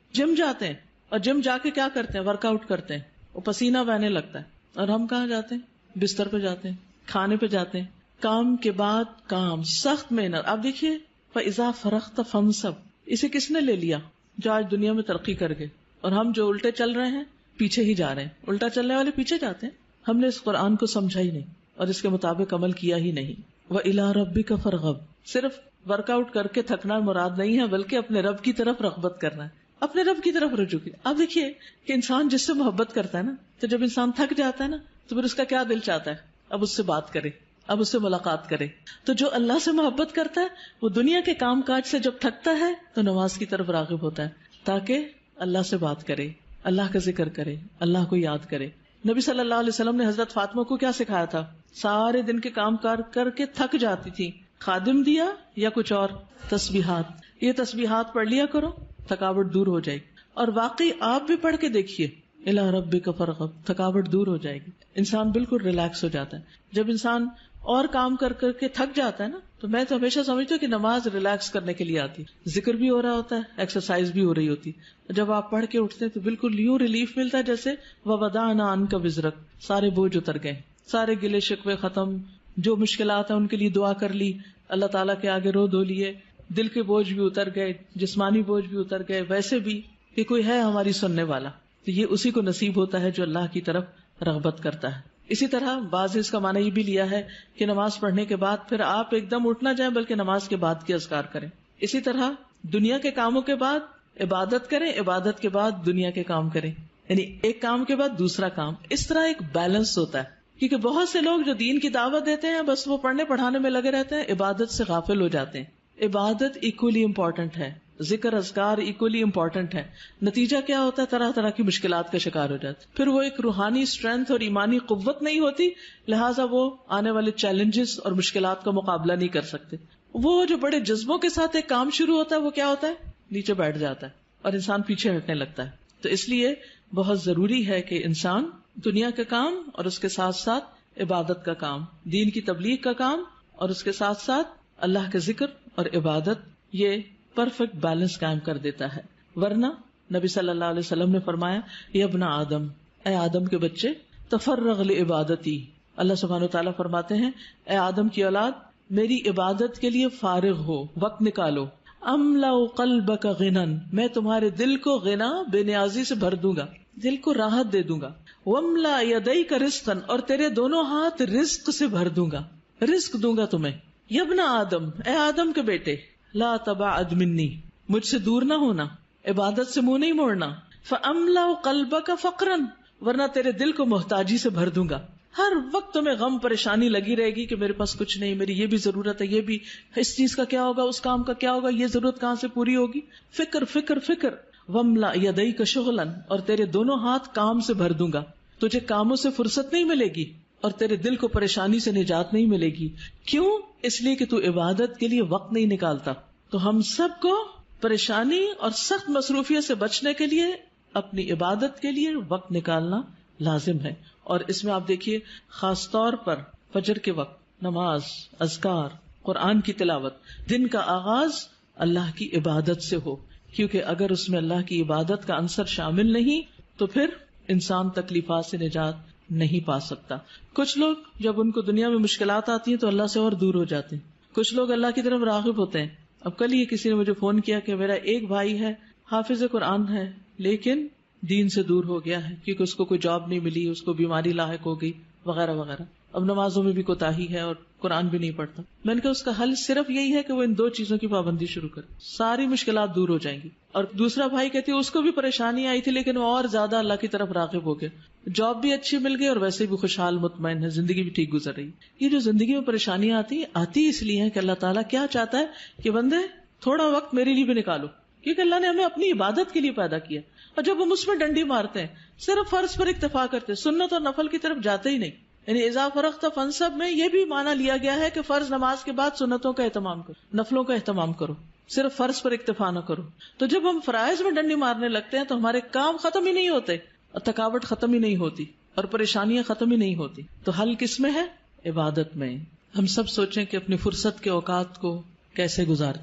جم جاتے ہیں اور جم جا کے کیا کرتے ہیں؟ ورک آؤٹ کرتے ہیں، وہ پسینہ بہنے لگتا ہے، اور ہم کہاں جاتے ہیں؟ بستر پہ جاتے ہیں، کھانے پہ جاتے ہیں، کام کے بعد کام، سخت محنت. آپ دیکھیے فَإِذَا فَرَغْتَ فَانْصَبْ، اسے کس نے لے لیا؟ جو آج دنیا میں ترقی کر گئے. اور ہم جو الٹے چل رہے ہیں پیچھے ہی جا رہے ہیں. الٹا چلنے والے پیچھے جاتے ہیں. ہم نے اس قرآن کو سمجھا ہی نہیں اور اس کے مطابق عمل کیا ہی نہیں. وَإِلَىٰ رَبِّكَ فَارْغَب، صرف ورک آؤٹ کر کے تھکنا مراد نہیں ہے، بلکہ اپنے رب کی طرف رغبت کرنا ہے، اپنے رب کی طرف رجوع کی. آپ دیکھیے کہ انسان جس سے محبت کرتا ہے نا، تو جب انسان تھک جاتا ہے نا، تو پھر اس کا کیا دل چاہتا ہے؟ اب اس سے بات کرے، اب اس سے ملاقات کرے. تو جو اللہ سے محبت کرتا ہے وہ دنیا کے کام کاج سے جب تھکتا ہے تو نماز کی طرف راغب ہوتا ہے تاکہ اللہ سے بات کرے، اللہ کا ذکر کرے، اللہ کو یاد کرے. نبی صلی اللہ علیہ وسلم نے حضرت فاطمہ کو کیا سکھایا تھا؟ سارے دن کے کام کار کر کے تھک جاتی تھی، خادم دیا یا کچھ اور؟ تسبیحات. یہ تسبیحات پڑھ لیا کرو، تھکاوٹ دور ہو جائے گی. اور واقعی آپ بھی پڑھ کے دیکھیے، الی ربک فرغب، تھکاوٹ دور ہو جائے گی، انسان بالکل ریلیکس ہو جاتا ہے. جب انسان اور کام کر کر کے تھک جاتا ہے نا، تو میں تو ہمیشہ سمجھتی ہوں کہ نماز ریلیکس کرنے کے لیے آتی، ذکر بھی ہو رہا ہوتا ہے، ایکسرسائز بھی ہو رہی ہوتی. جب آپ پڑھ کے اٹھتے ہیں تو بالکل یوں ریلیف ملتا ہے جیسے وَوَضَعْنَا عَنْكَ وِزْرَكَ، سارے بوجھ اتر گئے، سارے گلے شکوے ختم، جو مشکلات ہیں ان کے لیے دعا کر لی، اللہ تعالیٰ کے آگے رو دھو لیے، دل کے بوجھ بھی اتر گئے، جسمانی بوجھ بھی اتر گئے. ویسے بھی کہ کوئی ہے ہماری سننے والا، تو یہ اسی کو نصیب ہوتا ہے جو اللہ کی طرف رغبت کرتا ہے. اسی طرح بعض اس کا معنی یہ بھی لیا ہے کہ نماز پڑھنے کے بعد پھر آپ ایک دم اٹھ نہ جائیں بلکہ نماز کے بعد کے اذکار کریں. اسی طرح دنیا کے کاموں کے بعد عبادت کریں، عبادت کے بعد دنیا کے کام کریں، یعنی ایک کام کے بعد دوسرا کام. اس طرح ایک بیلنس ہوتا ہے، کیونکہ بہت سے لوگ جو دین کی دعوت دیتے ہیں بس وہ پڑھنے پڑھانے میں لگے رہتے ہیں، عبادت سے غافل ہو جاتے ہیں. عبادت ایکولی امپورٹنٹ ہے، ذکر اذکار ایکولی امپورٹنٹ ہے. نتیجہ کیا ہوتا ہے؟ طرح طرح کی مشکلات کا شکار ہو جاتے، پھر وہ ایک روحانی اسٹرینتھ اور ایمانی قوت نہیں ہوتی، لہٰذا وہ آنے والے چیلنجز اور مشکلات کا مقابلہ نہیں کر سکتے. وہ جو بڑے جذبوں کے ساتھ ایک کام شروع ہوتا ہے وہ کیا ہوتا ہے؟ نیچے بیٹھ جاتا ہے اور انسان پیچھے ہٹنے لگتا ہے. تو اس لیے بہت ضروری ہے کہ انسان دنیا کا کام اور اس کے ساتھ ساتھ عبادت کا کام، دین کی تبلیغ کا کام اور اس کے ساتھ ساتھ اللہ کا ذکر اور عبادت، یہ پرفیکٹ بیلنس قائم کر دیتا ہے. ورنہ نبی صلی اللہ علیہ وسلم نے فرمایا، یا ابن آدم، اے آدم کے بچے، تفرغ لعبادتی، اللہ سبحانہ وتعالیٰ فرماتے ہیں اے آدم کی اولاد میری عبادت کے لیے فارغ ہو، وقت نکالو. املا قلبک غنا، میں تمہارے دل کو غنا، بے نیازی سے بھر دوں گا، دل کو راحت دے دوں گا. واملا یدیک رزقا، اور تیرے دونوں ہاتھ رزق سے بھر دوں گا، رزق دوں گا تمہیں. یا ابن آدم، اے آدم کے بیٹے، لا تبعد منی، مجھ سے دور نہ ہونا، عبادت سے منہ نہیں موڑنا. فاملا قلبک فقرا، ورنہ تیرے دل کو محتاجی سے بھر دوں گا. ہر وقت تمہیں غم پریشانی لگی رہے گی کہ میرے پاس کچھ نہیں، میری یہ بھی ضرورت ہے، یہ بھی، اس چیز کا کیا ہوگا، اس کام کا کیا ہوگا، یہ ضرورت کہاں سے پوری ہوگی، فکر فکر فکر. واملا یدیک شغلا، اور تیرے دونوں ہاتھ کام سے بھر دوں گا، تجھے کاموں سے فرصت نہیں ملے گی اور تیرے دل کو پریشانی سے نجات نہیں ملے گی. کیوں؟ اس لیے کہ تو عبادت کے لیے وقت نہیں نکالتا. تو ہم سب کو پریشانی اور سخت مصروفیت سے بچنے کے لیے اپنی عبادت کے لیے وقت نکالنا لازم ہے. اور اس میں آپ دیکھیے خاص طور پر فجر کے وقت نماز، اذکار، قرآن کی تلاوت، دن کا آغاز اللہ کی عبادت سے ہو، کیونکہ اگر اس میں اللہ کی عبادت کا عنصر شامل نہیں تو پھر انسان تکلیفات سے نجات نہیں پا سکتا. کچھ لوگ جب ان کو دنیا میں مشکلات آتی ہیں تو اللہ سے اور دور ہو جاتے ہیں، کچھ لوگ اللہ کی طرف راغب ہوتے ہیں. اب کل ہی کسی نے مجھے فون کیا کہ میرا ایک بھائی ہے، حافظ قرآن ہے، لیکن دین سے دور ہو گیا ہے کیونکہ اس کو کوئی جاب نہیں ملی، اس کو بیماری لاحق ہو گئی وغیرہ وغیرہ. اب نمازوں میں بھی کوتاہی ہے اور قرآن بھی نہیں پڑھتا. میں نے کہا اس کا حل صرف یہی ہے کہ وہ ان دو چیزوں کی پابندی شروع کرے، ساری مشکلات دور ہو جائیں گی. اور دوسرا بھائی کہتی ہے اس کو بھی پریشانی آئی تھی لیکن وہ اور زیادہ اللہ کی طرف راغب ہو گیا، جاب بھی اچھی مل گئی اور ویسے بھی خوشحال مطمئن ہے، زندگی بھی ٹھیک گزر رہی. یہ جو زندگی میں پریشانیاں آتی آتی اس لیے ہے کہ اللہ تعالیٰ کیا چاہتا ہے کہ بندے تھوڑا وقت میرے لیے بھی نکالو، کیونکہ اللہ نے ہمیں اپنی عبادت کے لیے پیدا کیا. اور جب ہم اس میں ڈنڈی مارتے ہیں، صرف فرض پر اکتفا کرتے، سنت اور نفل کی طرف جاتے ہی نہیں. یعنی اذا فرغت فانصب میں یہ بھی معنی لیا گیا ہے کہ فرض نماز کے بعد سنتوں کا اہتمام کرو، نفلوں کا اہتمام کرو، صرف فرض پر اکتفا نہ کرو. تو جب ہم فرائض میں ڈنڈی مارنے لگتے ہیں تو ہمارے کام ختم ہی نہیں ہوتے اور تھکاوٹ ختم ہی نہیں ہوتی اور پریشانیاں ختم ہی نہیں ہوتی. تو حل کس میں ہے؟ عبادت میں. ہم سب سوچیں کہ اپنی فرصت کے اوقات کو کیسے گزارتے ہیں.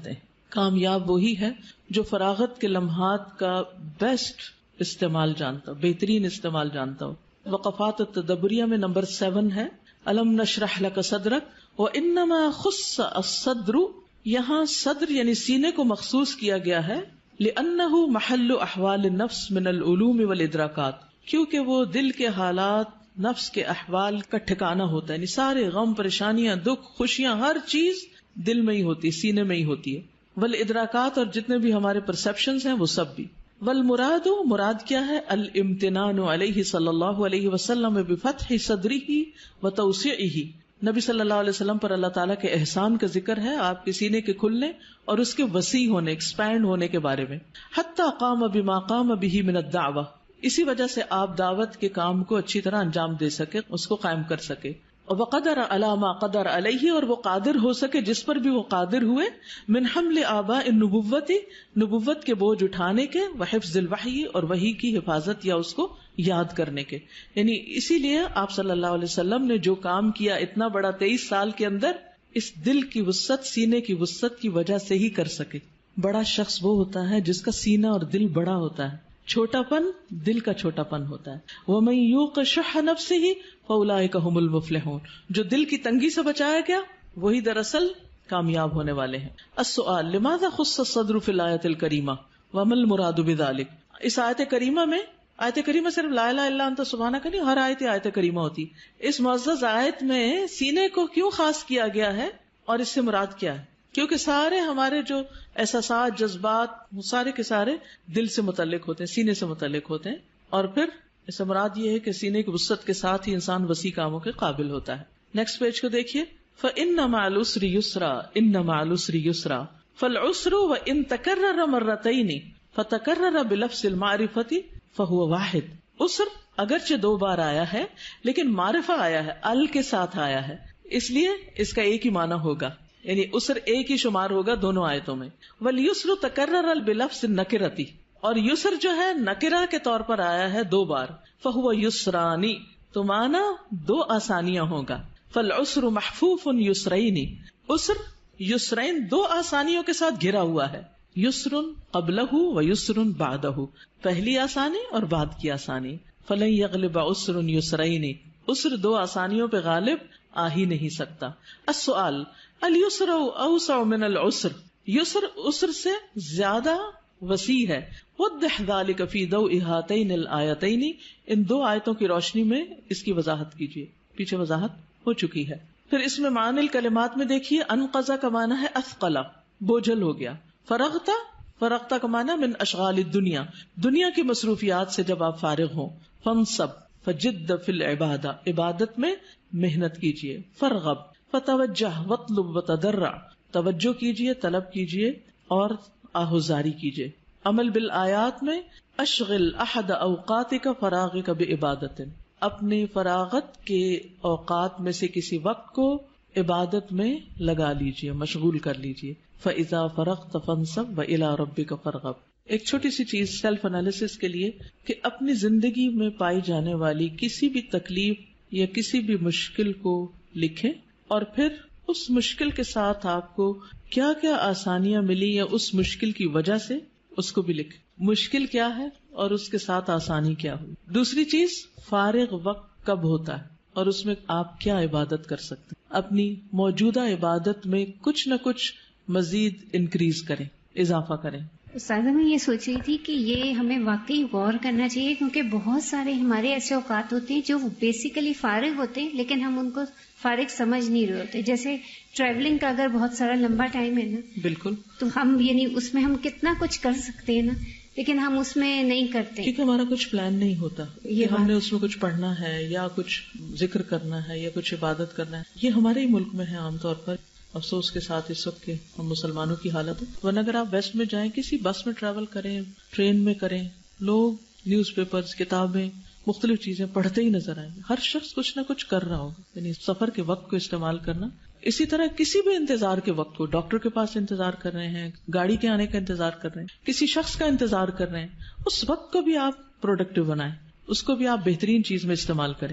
کامیاب وہی ہے جو فراغت کے لمحات کا بیسٹ استعمال جانتا ہو، بہترین استعمال جانتا ہو۔ وقفات التدبریہ میں نمبر سیون ہے الم نشرح لک صدرک وانما خص الصدر، یہاں صدر یعنی سینے کو مخصوص کیا گیا ہے لأنہ محل احوال النفس من العلوم والادراکات، کیونکہ وہ دل کے حالات، نفس کے احوال کا ٹھکانہ ہوتا ہے، یعنی سارے غم، پریشانیاں، دکھ، خوشیاں، ہر چیز دل میں ہی ہوتی ہے، سینے میں ہی ہوتی ہے۔ والادراکات، اور جتنے بھی ہمارے پرسپشنز ہیں وہ سب بھی۔ والمراد، مراد کیا ہے؟ الامتنان علیہ صلی اللہ علیہ وسلم بفتح صدرہ وتوسیعہ، نبی صلی اللہ علیہ وسلم پر اللہ تعالیٰ کے احسان کا ذکر ہے، آپ کے سینے کے کھلنے اور اس کے وسیع ہونے، ایکسپینڈ ہونے کے بارے میں۔ حتی قام بما قام بہ من الدعوہ، اسی وجہ سے آپ دعوت کے کام کو اچھی طرح انجام دے سکے، اس کو قائم کر سکے۔ وقدر علی ما قدر علیہ، اور وہ قادر ہو سکے جس پر بھی وہ قادر ہوئے، من حمل آباء النبوت، نبوت کے بوجھ اٹھانے کے، وحفظ الوحی، اور وحی کی حفاظت یا اس کو یاد کرنے کے۔ یعنی اسی لیے آپ صلی اللہ علیہ وسلم نے جو کام کیا اتنا بڑا تیئیس سال کے اندر، اس دل کی وسعت، سینے کی وسعت کی وجہ سے ہی کر سکے۔ بڑا شخص وہ ہوتا ہے جس کا سینہ اور دل بڑا ہوتا ہے، چھوٹا پن دل کا چھوٹا پن ہوتا ہے۔ وَمَن يُوقِ شُحَّ نَفْسِهِ فَأُولَٰئِكَ هُمُ الْمُفْلِحُونَ، جو دل کی تنگی سے بچایا گیا وہی دراصل کامیاب ہونے والے ہیں۔ السؤال لماذا خص الصدر فی الآیۃ الکریمہ وما المراد بذلک، اس آیت کریمہ میں، آیت کریمہ صرف لا الہ الا انت سبحانک نہیں، ہر آیت آیت کریمہ ہوتی، اس معزز آیت میں سینے کو کیوں خاص کیا گیا ہے اور اس سے مراد کیا ہے؟ کیونکہ سارے ہمارے جو احساسات، جذبات، وہ سارے کے سارے دل سے متعلق ہوتے ہیں، سینے سے متعلق ہوتے ہیں، اور پھر اس سے مراد یہ ہے کہ سینے کی وسعت کے ساتھ ہی انسان وسیع کاموں کے قابل ہوتا ہے۔ نیکسٹ پیج کو دیکھیے، فَإِنَّ مَعَ الْعُسْرِ يُسْرًا، إِنَّ مَعَ الْعُسْرِ يُسْرًا، فَالْعُسْرُ وَإِن تَكَرَّرَ مَرَّتَيْنِ فَتَكَرَّرَ بِلَفْظِ الْمَعْرِفَةِ فَهُوَ وَاحِدٌ، عسر اگرچہ دو بار آیا ہے لیکن معرفہ آیا ہے، ال کے ساتھ آیا ہے، اس لیے اس کا ایک ہی معنی ہوگا، یعنی عسر ایک ہی شمار ہوگا دونوں آیتوں میں۔ وَالْيُسْرُ تَكَرَّرَ بِلَفْظِ النَّكِرَةِ، اور یسر جو ہے نکرہ کے طور پر آیا ہے دو بار، فَهُوَ يُسْرَانِ، تو معنی دو آسانیاں ہوگا۔ فَالْعُسْرُ مَحْفُوفٌ يُسْرَيْنِ، عسر یسرین دو آسانیوں کے ساتھ گھرا ہوا ہے، یسرٌ قبلہ و یسرٌ بعدہ، پہلی آسانی اور بعد کی آسانی۔ فَلَن يَغْلِبَ عُسْرٌ يُسْرَيْنِ، عسر دو آسانیوں پہ غالب آ ہی نہیں سکتا۔ السؤال الیسر اوسع من العسر، یسر عسر سے زیادہ وسیع ہے۔ وضح ذلك في ضوء هاتين الآیتین، ان دو آیتوں کی روشنی میں اس کی وضاحت کیجیے، پیچھے وضاحت ہو چکی ہے۔ پھر اس میں معنی الکلمات میں دیکھیے، انقضا کا معنی ہے اثقلا، بوجھل ہو گیا۔ فرغتا، فرغتا کا معنی من اشغال الدنیا، دنیا کی مصروفیات سے جب آپ فارغ ہوں۔ فانصب فجد فی العبادہ، عبادت میں محنت کیجیے۔ فرغب فتوجہ واطلب وتضرع، توجہ کیجیے، طلب کیجیے اور آہوزاری کیجیے۔ عمل بالآیات میں اشغل احد اوقاتک فراغک بعبادت، اپنے فراغت کے اوقات میں سے کسی وقت کو عبادت میں لگا لیجیے، مشغول کر لیجیے۔ فَإِذَا فَرَغْتَ فَانْصَبْ وَإِلَىٰ رَبِّكَ فَارْغَب۔ ایک چھوٹی سی چیز سیلف انالیسس کے لیے کہ اپنی زندگی میں پائی جانے والی کسی بھی تکلیف یا کسی بھی مشکل کو لکھیں، اور پھر اس مشکل کے ساتھ آپ کو کیا کیا آسانیاں ملی یا اس مشکل کی وجہ سے اس کو بھی لکھیں۔ مشکل کیا ہے اور اس کے ساتھ آسانی کیا ہوئی۔ دوسری چیز، فارغ وقت کب ہوتا ہے اور اس میں آپ کیا عبادت کر سکتے ہیں۔ اپنی موجودہ عبادت میں کچھ نہ کچھ مزید انکریز کریں، اضافہ کریں۔ استاذہ میں یہ سوچ رہی تھی کہ یہ ہمیں واقعی غور کرنا چاہیے، کیونکہ بہت سارے ہمارے ایسے اوقات ہوتے ہیں جو بیسیکلی فارغ ہوتے ہیں لیکن ہم ان کو فارغ سمجھ نہیں رہے ہوتے۔ جیسے ٹریولنگ کا اگر بہت سارا لمبا ٹائم ہے نا، بالکل، تو ہم یعنی اس میں ہم کتنا کچھ کر سکتے ہیں نا، لیکن ہم اس میں نہیں کرتے کیونکہ ہمارا کچھ پلان نہیں ہوتا کہ ہم نے اس میں کچھ پڑھنا ہے یا کچھ ذکر کرنا ہے یا کچھ عبادت کرنا ہے۔ یہ ہمارے ہی ملک میں ہے عام طور پر، افسوس کے ساتھ اس وقت کے ہم مسلمانوں کی حالت ہے۔ ورنہ اگر آپ ویسٹ میں جائیں، کسی بس میں ٹریول کریں، ٹرین میں کریں، لوگ نیوز پیپرز، کتابیں، مختلف چیزیں پڑھتے ہی نظر آئیں گے۔ ہر شخص کچھ نہ کچھ کر رہا ہوگا، یعنی سفر کے وقت کو استعمال کرنا۔ اسی طرح کسی بھی انتظار کے وقت کو، ڈاکٹر کے پاس انتظار کر رہے ہیں، گاڑی کے آنے کا انتظار کر رہے ہیں، کسی شخص کا انتظار کر رہے ہیں، اس وقت کو بھی آپ پروڈکٹیو بنائیں، اس کو بھی آپ بہترین چیز میں استعمال کریں۔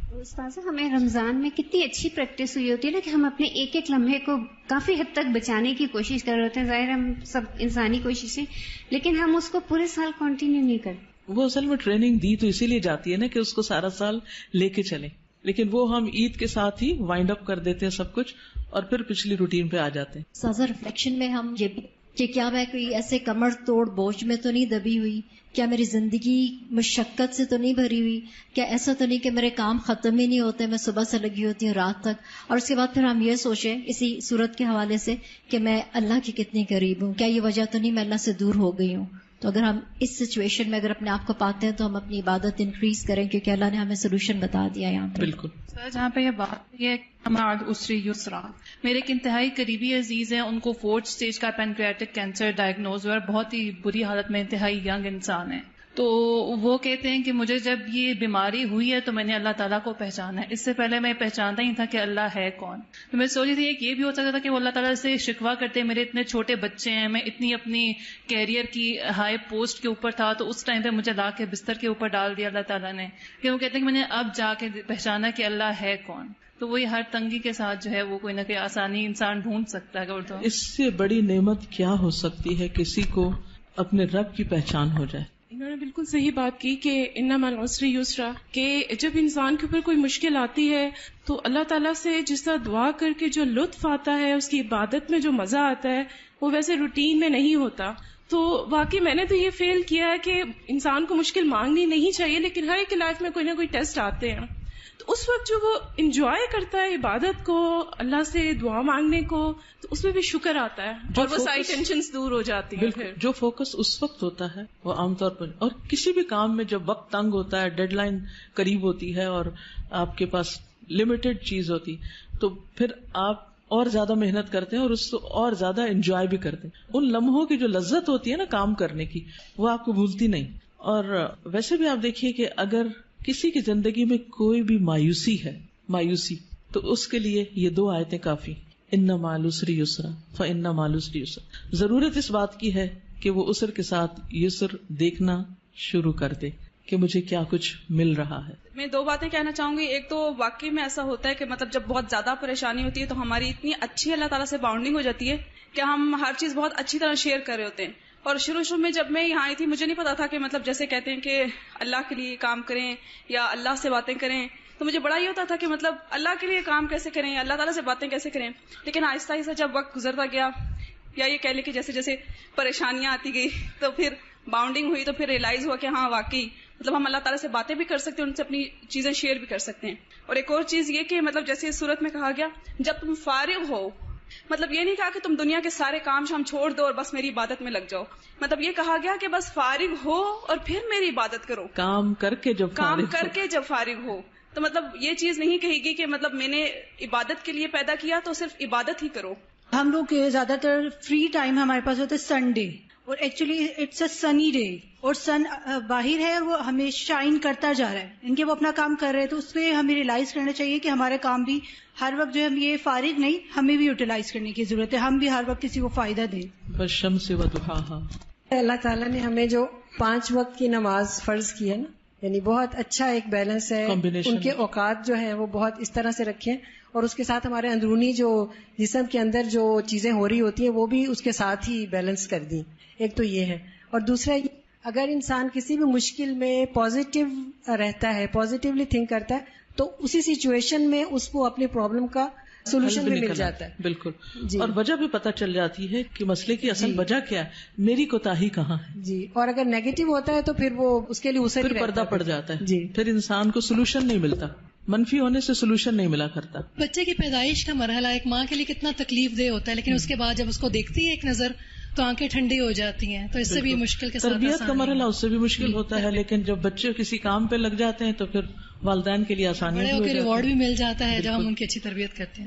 استاذہ ہمیں رمضان میں کتنی اچھی پریکٹس ہوئی ہوتی ہے نا کہ ہم اپنے ایک ایک لمحے کو کافی حد تک بچانے کی کوشش کر رہے ہوتے ہیں. ظاہر ہم سب انسانی کوششیں, لیکن ہم اس کو پورے سال کنٹینیو نہیں کرتے. وہ اصل میں ٹریننگ دی تو اسی لیے جاتی ہے نا کہ اس کو سارا سال لے کے چلیں, لیکن وہ ہم عید کے ساتھ ہی وائنڈ اپ کر دیتے ہیں سب کچھ اور پھر پچھلی روٹین پہ آ جاتے ہیں. سازا ریفلیکشن میں ہم یہ بھی کہ کیا میں کوئی ایسے کمر توڑ بوجھ میں تو نہیں دبی ہوئی, کیا میری زندگی مشقت سے تو نہیں بھری ہوئی, کیا ایسا تو نہیں کہ میرے کام ختم ہی نہیں ہوتے, میں صبح سے لگی ہوتی ہوں رات تک. اور اس کے بعد پھر ہم یہ سوچیں اسی صورت کے حوالے سے کہ میں اللہ کی کتنی قریب ہوں, کیا یہ وجہ تو نہیں میں اللہ سے دور ہو گئی ہوں. تو اگر ہم اس سچویشن میں اگر اپنے آپ کو پاتے ہیں تو ہم اپنی عبادت انکریز کریں, کیونکہ اللہ نے ہمیں سولوشن بتا دیا یہاں پہ. بالکل سر, جہاں پہ یہ بات یہ ہمارا اسری یسرا, میرے ایک انتہائی قریبی عزیز ہیں, ان کو فورتھ سٹیج کا پینکریاٹک کینسر ڈائگنوز ہوا, بہت ہی بری حالت میں, انتہائی ینگ انسان ہے. تو وہ کہتے ہیں کہ مجھے جب یہ بیماری ہوئی ہے تو میں نے اللہ تعالیٰ کو پہچانا ہے, اس سے پہلے میں پہچانتا ہی تھا کہ اللہ ہے کون. تو میں سوچ رہی تھی ایک یہ بھی ہو سکتا تھا کہ وہ اللہ تعالیٰ سے شکوہ کرتے, میرے اتنے چھوٹے بچے ہیں, میں اتنی اپنی کیریئر کی ہائی پوسٹ کے اوپر تھا, تو اس ٹائم پہ مجھے لا کے بستر کے اوپر ڈال دیا اللہ تعالیٰ نے, کہ وہ کہتے ہیں کہ میں نے اب جا کے پہچانا کہ اللہ ہے کون. تو وہی ہر تنگی کے ساتھ جو ہے وہ کوئی نہ کوئی آسانی انسان ڈھونڈ سکتا ہے. تو اس سے بڑی نعمت کیا ہو سکتی ہے کسی کو اپنے رب کی پہچان ہو جائے. انہوں نے بالکل صحیح بات کی کہ انما مع العسر یسرا, کہ جب انسان کے اوپر کوئی مشکل آتی ہے تو اللہ تعالیٰ سے جس طرح دعا کر کے جو لطف آتا ہے, اس کی عبادت میں جو مزہ آتا ہے, وہ ویسے روٹین میں نہیں ہوتا. تو واقعی میں نے تو یہ فیل کیا ہے کہ انسان کو مشکل مانگنی نہیں چاہیے, لیکن ہر ایک لائف میں کوئی نہ کوئی ٹیسٹ آتے ہیں, تو اس وقت جو وہ انجوائے کرتا ہے عبادت کو, اللہ سے دعا مانگنے کو, تو اس میں بھی شکر آتا ہے اور وہ ساری ٹینشنز دور ہو جاتی ہیں. بالکل, جو فوکس اس وقت ہوتا ہے وہ عام طور پر, اور کسی بھی کام میں جب وقت تنگ ہوتا ہے, ڈیڈ لائن قریب ہوتی ہے اور آپ کے پاس لمیٹڈ چیز ہوتی, تو پھر آپ اور زیادہ محنت کرتے ہیں اور اس کو اور زیادہ انجوائے بھی کرتے ہیں. ان لمحوں کی جو لذت ہوتی ہے نا کام کرنے کی, وہ آپ کو بھولتی نہیں. اور ویسے بھی آپ دیکھیے کہ اگر کسی کی زندگی میں کوئی بھی مایوسی ہے, مایوسی, تو اس کے لیے یہ دو آیتیں کافی, ان مع العسر یسرا فان مع العسر یسرا. ضرورت اس بات کی ہے کہ وہ عسر کے ساتھ یسر دیکھنا شروع کر دے کہ مجھے کیا کچھ مل رہا ہے. میں دو باتیں کہنا چاہوں گی. ایک تو واقعی میں ایسا ہوتا ہے کہ مطلب جب بہت زیادہ پریشانی ہوتی ہے تو ہماری اتنی اچھی اللہ تعالیٰ سے باؤنڈنگ ہو جاتی ہے کہ ہم ہر چیز بہت اچھی طرح شیئر کر رہے ہوتے ہیں. اور شروع شروع میں جب میں یہاں آئی تھی مجھے نہیں پتا تھا کہ مطلب جیسے کہتے ہیں کہ اللہ کے لیے کام کریں یا اللہ سے باتیں کریں, تو مجھے بڑا یہ ہوتا تھا کہ مطلب اللہ کے لیے کام کیسے کریں یا اللہ تعالیٰ سے باتیں کیسے کریں. لیکن آہستہ آہستہ جب وقت گزرتا گیا, یا یہ کہہ لیں کہ جیسے جیسے پریشانیاں آتی گئی, تو پھر باؤنڈنگ ہوئی, تو پھر ریئلائز ہوا کہ ہاں واقعی مطلب ہم اللہ تعالیٰ سے باتیں بھی کر سکتے ہیں, ان سے اپنی چیزیں شیئر بھی کر سکتے ہیں. اور ایک اور چیز یہ کہ مطلب جیسے اس صورت میں کہا گیا جب تم فارغ ہو, مطلب یہ نہیں کہا کہ تم دنیا کے سارے کام شام چھوڑ دو اور بس میری عبادت میں لگ جاؤ, مطلب یہ کہا گیا کہ بس فارغ ہو اور پھر میری عبادت کرو, کام کر کے جب کام کر کے جب فارغ ہو. تو مطلب یہ چیز نہیں کہے گی کہ مطلب میں نے عبادت کے لیے پیدا کیا تو صرف عبادت ہی کرو. ہم لوگ زیادہ تر فری ٹائم ہمارے پاس ہوتا ہے سنڈے, اور actually it's a sunny day, اور سن باہر ہے اور وہ ہمیں شائن کرتا جا رہا ہے, ان کے وہ اپنا کام کر رہے ہیں, تو اس پہ ہمیں ریئلائز کرنا چاہیے کہ ہمارے کام بھی ہر وقت جو ہم یہ فارغ نہیں, ہمیں بھی یوٹیلائز کرنے کی ضرورت ہے, ہم بھی ہر وقت کسی کو فائدہ دیں. والشمس وضحاہا. اللہ تعالیٰ نے ہمیں جو پانچ وقت کی نماز فرض کی ہے نا, یعنی بہت اچھا ایک بیلنس ہے, ان کے اوقات جو ہیں وہ بہت اس طرح سے رکھے, اور اس کے ساتھ ہمارے اندرونی جو جسم کے اندر جو چیزیں ہو رہی ہوتی ہیں وہ بھی اس کے ساتھ ہی بیلنس کر دیں. ایک تو یہ ہے, اور دوسرا اگر انسان کسی بھی مشکل میں پازیٹیو رہتا ہے, پازیٹیولی تھنک کرتا ہے, تو اسی سچویشن میں اس کو اپنی پرابلم کا سولوشن بھی مل جاتا ہے. بالکل, جی. اور وجہ بھی پتہ چل جاتی ہے کہ مسئلے کی اصل وجہ کیا ہے, میری کوتاہی کہاں ہے. جی, اور اگر نیگیٹو ہوتا ہے تو پھر وہ اس کے لیے اسے پھر پردہ پڑ جاتا ہے. جی, پھر انسان کو سولوشن نہیں ملتا, منفی ہونے سے سولوشن نہیں ملا کرتا. بچے کی پیدائش کا مرحلہ ایک ماں کے لیے کتنا تکلیف دہ ہوتا ہے, لیکن اس کے بعد جب اس کو دیکھتی ہے ایک نظر تو آنکھیں ٹھنڈی ہو جاتی ہیں, تو اس سے بھی مشکل کے ساتھ تربیت کا مرحلہ اس سے بھی مشکل ہوتا ہے, لیکن جب بچے کسی کام پہ لگ جاتے ہیں تو پھر والدین کے لیے آسانی ریوارڈ بھی مل جاتا ہے جب ہم ان کی اچھی تربیت کرتے ہیں.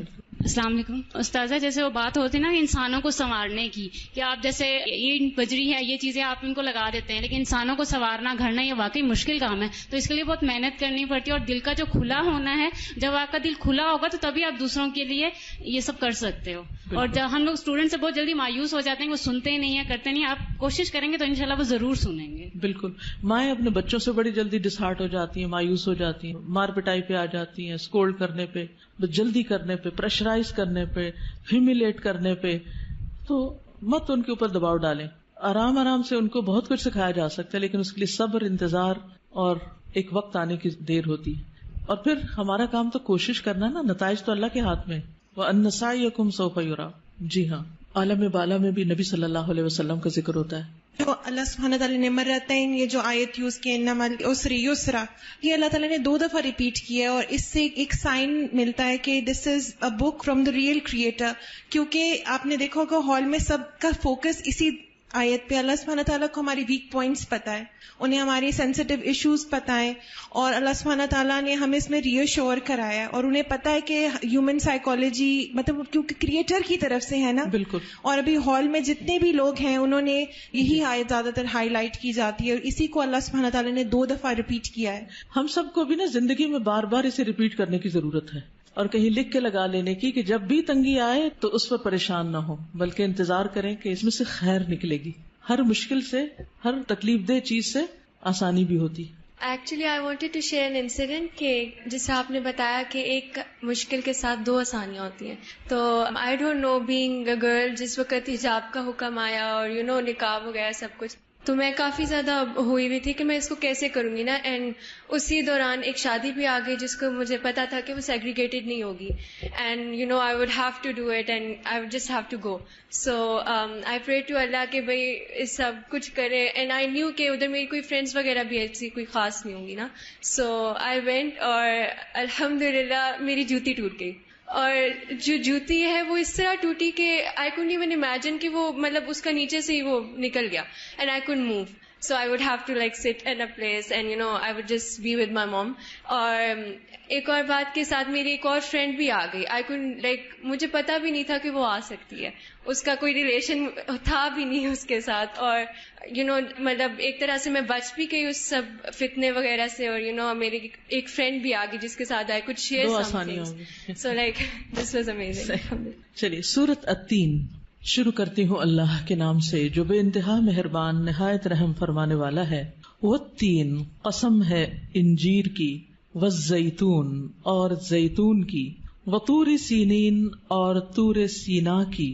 السلام علیکم استاذہ. جیسے وہ بات ہوتی ہے نا انسانوں کو سنوارنے کی, کہ آپ جیسے یہ بجری ہے یہ چیزیں آپ ان کو لگا دیتے ہیں, لیکن انسانوں کو سنوارنا گھڑنا یہ واقعی مشکل کام ہے, تو اس کے لیے بہت محنت کرنی پڑتی ہے, اور دل کا جو کھلا ہونا ہے, جب آپ کا دل کھلا ہوگا تو تبھی آپ دوسروں کے لیے یہ سب کر سکتے ہو. اور جب ہم لوگ اسٹوڈنٹ سے بہت جلدی مایوس ہو جاتے ہیں, وہ سنتے ہی نہیں ہیں, کرتے نہیں, آپ کوشش کریں گے تو انشاءاللہ وہ ضرور سنیں گے. بالکل. مائیں اپنے بچوں سے بڑی جلدی ڈسہارٹ ہو جاتی ہیں, مایوس ہو جاتی ہیں, مار پٹائی پہ آ جاتی ہیں, اسکولڈ کرنے پہ, جلدی کرنے پہ, پریشرائز کرنے پہ, ہیومیلیٹ کرنے پہ. تو مت ان کے اوپر دباؤ ڈالیں, آرام آرام سے ان کو بہت کچھ سکھایا جا سکتا ہے, لیکن اس کے لیے صبر, انتظار اور ایک وقت آنے کی دیر ہوتی ہے. اور پھر ہمارا کام تو کوشش کرنا نا, نتائج تو اللہ کے ہاتھ میں. وَأَنَّ سَعْيَكُمْ سَوْفَ يُرَىٰ. جی ہاں, عالم بالا میں بھی نبی صلی اللہ علیہ وسلم کا ذکر ہوتا ہے. جو اللہ سبحانہ تعالیٰ نے مرتين, یہ جو آیت یوز کی انما العسر یسرا, یہ اللہ تعالیٰ نے دو دفعہ ریپیٹ کیا ہے, اور اس سے ایک سائن ملتا ہے کہ this is a book from the real creator. کیونکہ آپ نے دیکھا ہوگا ہال میں سب کا فوکس اسی آیت پہ. اللہ سبحانہ تعالیٰ کو ہماری ویک پوائنٹس پتہ ہے, انہیں ہماری سینسٹیو ایشوز پتہ ہیں, اور اللہ سبحانہ تعالیٰ نے ہمیں اس میں ری شور کرایا, اور انہیں پتہ ہے کہ ہیومن سائیکالوجی مطلب کیونکہ کریٹر کی طرف سے ہے نا. بالکل. اور ابھی ہال میں جتنے بھی لوگ ہیں انہوں نے یہی آیت زیادہ تر ہائی لائٹ کی جاتی ہے, اور اسی کو اللہ سبحانہ تعالیٰ نے دو دفعہ ریپیٹ کیا ہے. ہم سب کو بھی نا زندگی میں بار بار اسے ریپیٹ کرنے کی ضرورت ہے, اور کہیں لکھ کے لگا لینے کی کہ جب بھی تنگی آئے تو اس پر پریشان نہ ہو, بلکہ انتظار کریں کہ اس میں سے خیر نکلے گی. ہر مشکل سے, ہر تکلیف دہ چیز سے آسانی بھی ہوتی. Actually I wanted to share an incident کہ جسے آپ نے بتایا کہ ایک مشکل کے ساتھ دو آسانیاں ہوتی ہیں. تو I don't know being a girl, جس وقت حجاب کا حکم آیا اور یو نو نقاب ہو گیا سب کچھ, تو میں کافی زیادہ ہوئی ہوئی تھی کہ میں اس کو کیسے کروں گی نا. اینڈ اسی دوران ایک شادی بھی آ گئی جس کو مجھے پتا تھا کہ وہ سیگریگیٹڈ نہیں ہوگی, and you know I would have to do it and I would just have to go. So I pray to اللہ کہ بھائی سب کچھ کرے, اینڈ آئی نیو کہ ادھر میری کوئی فرینڈس وغیرہ بھی ایسی کوئی خاص نہیں ہوں گی نا. سو آئی وینٹ, اور الحمد للہ میری جوتی ٹوٹ گئی, اور جو جوتی ہے وہ اس طرح ٹوٹی کہ آئی کڈنٹ ایون امیجن کہ وہ مطلب اس کا نیچے سے ہی وہ نکل گیا, and I couldn't move. So I would have to like sit in a place and you know I would just be with my mom. اور ایک اور بات کے ساتھ میری ایک اور فرینڈ بھی آ گئی. I couldn't like مجھے پتا بھی نہیں تھا کہ وہ آ سکتی ہے, اس کا کوئی ریلیشن تھا بھی نہیں اس کے ساتھ, اور یو نو مطلب ایک طرح سے میں بچ بھی گئی اس سب فتنے وغیرہ سے, اور یو نو میری ایک فرینڈ بھی آ گئی جس کے ساتھ آئی کچھ share some things. So like this was amazing. چلیے سورۃ التین شروع کرتی ہوں اللہ کے نام سے جو بے انتہا مہربان نہایت رحم فرمانے والا ہے. والتین قسم ہے انجیر کی, والزیتون اور زیتون کی, وطور سینین اور طور سینا کی,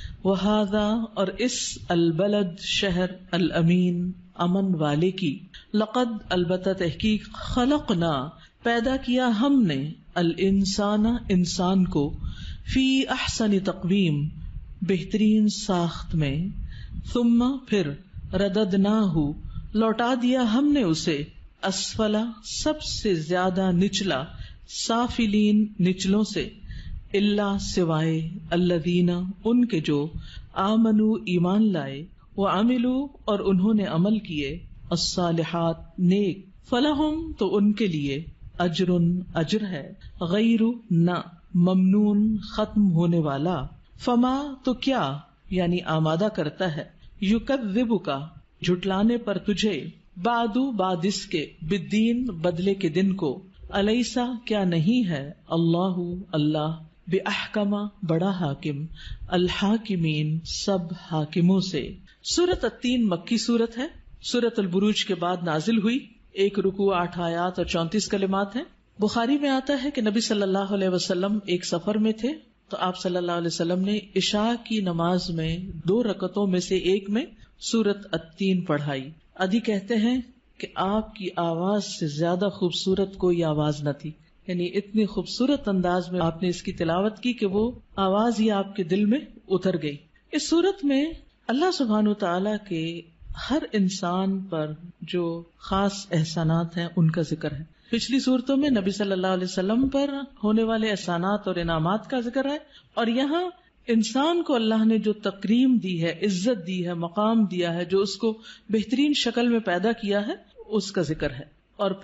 وہذا اور اس البلد شہر الامین امن والے کی, لقد البتہ تحقیق خلقنا پیدا کیا ہم نے, الانسان انسان کو, فی احسن تقویم بہترین ساخت میں, ثم پھر رددناہ لوٹا دیا ہم نے اسے, اسفلا سب سے زیادہ نچلا, سافلین نچلوں سے, الا سوائے, الذین ان کے جو, آمنو ایمان لائے, وعملو اور انہوں نے عمل کیے, الصالحات نیک, فلہم تو ان کے لیے, اجرن اجر ہے, غیر نہ ممنون ختم ہونے والا, فما تو کیا یعنی آمادہ کرتا ہے, یکذبک جھٹلانے پر تجھے, بعدو بعد اس کے, بالدین بدلے کے دن کو, الیسا کیا نہیں ہے, اللہ اللہ, باحکم بڑا حاکم, الحاکمین سب حاکموں سے. سورۃ التین مکی سورت ہے, سورۃ البروج کے بعد نازل ہوئی, ایک رکوع آٹھ آیات اور چونتیس کلمات ہیں. بخاری میں آتا ہے کہ نبی صلی اللہ علیہ وسلم ایک سفر میں تھے, تو آپ صلی اللہ علیہ وسلم نے عشاء کی نماز میں دو رکعتوں میں سے ایک میں سورۃ التین پڑھائی. ادھی کہتے ہیں کہ آپ کی آواز سے زیادہ خوبصورت کوئی آواز نہ تھی, یعنی اتنی خوبصورت انداز میں آپ نے اس کی تلاوت کی کہ وہ آواز ہی آپ کے دل میں اتر گئی. اس سورت میں اللہ سبحانہ و تعالیٰ کے ہر انسان پر جو خاص احسانات ہیں ان کا ذکر ہے. پچھلی صورتوں میں نبی صلی اللہ علیہ وسلم پر ہونے والے احسانات اور انعامات کا ذکر ہے, اور یہاں انسان کو اللہ نے جو تکریم دی ہے, عزت دی ہے, مقام دیا ہے, جو اس کو بہترین شکل میں پیدا کیا ہے, اس کا ذکر ہے. اور پھر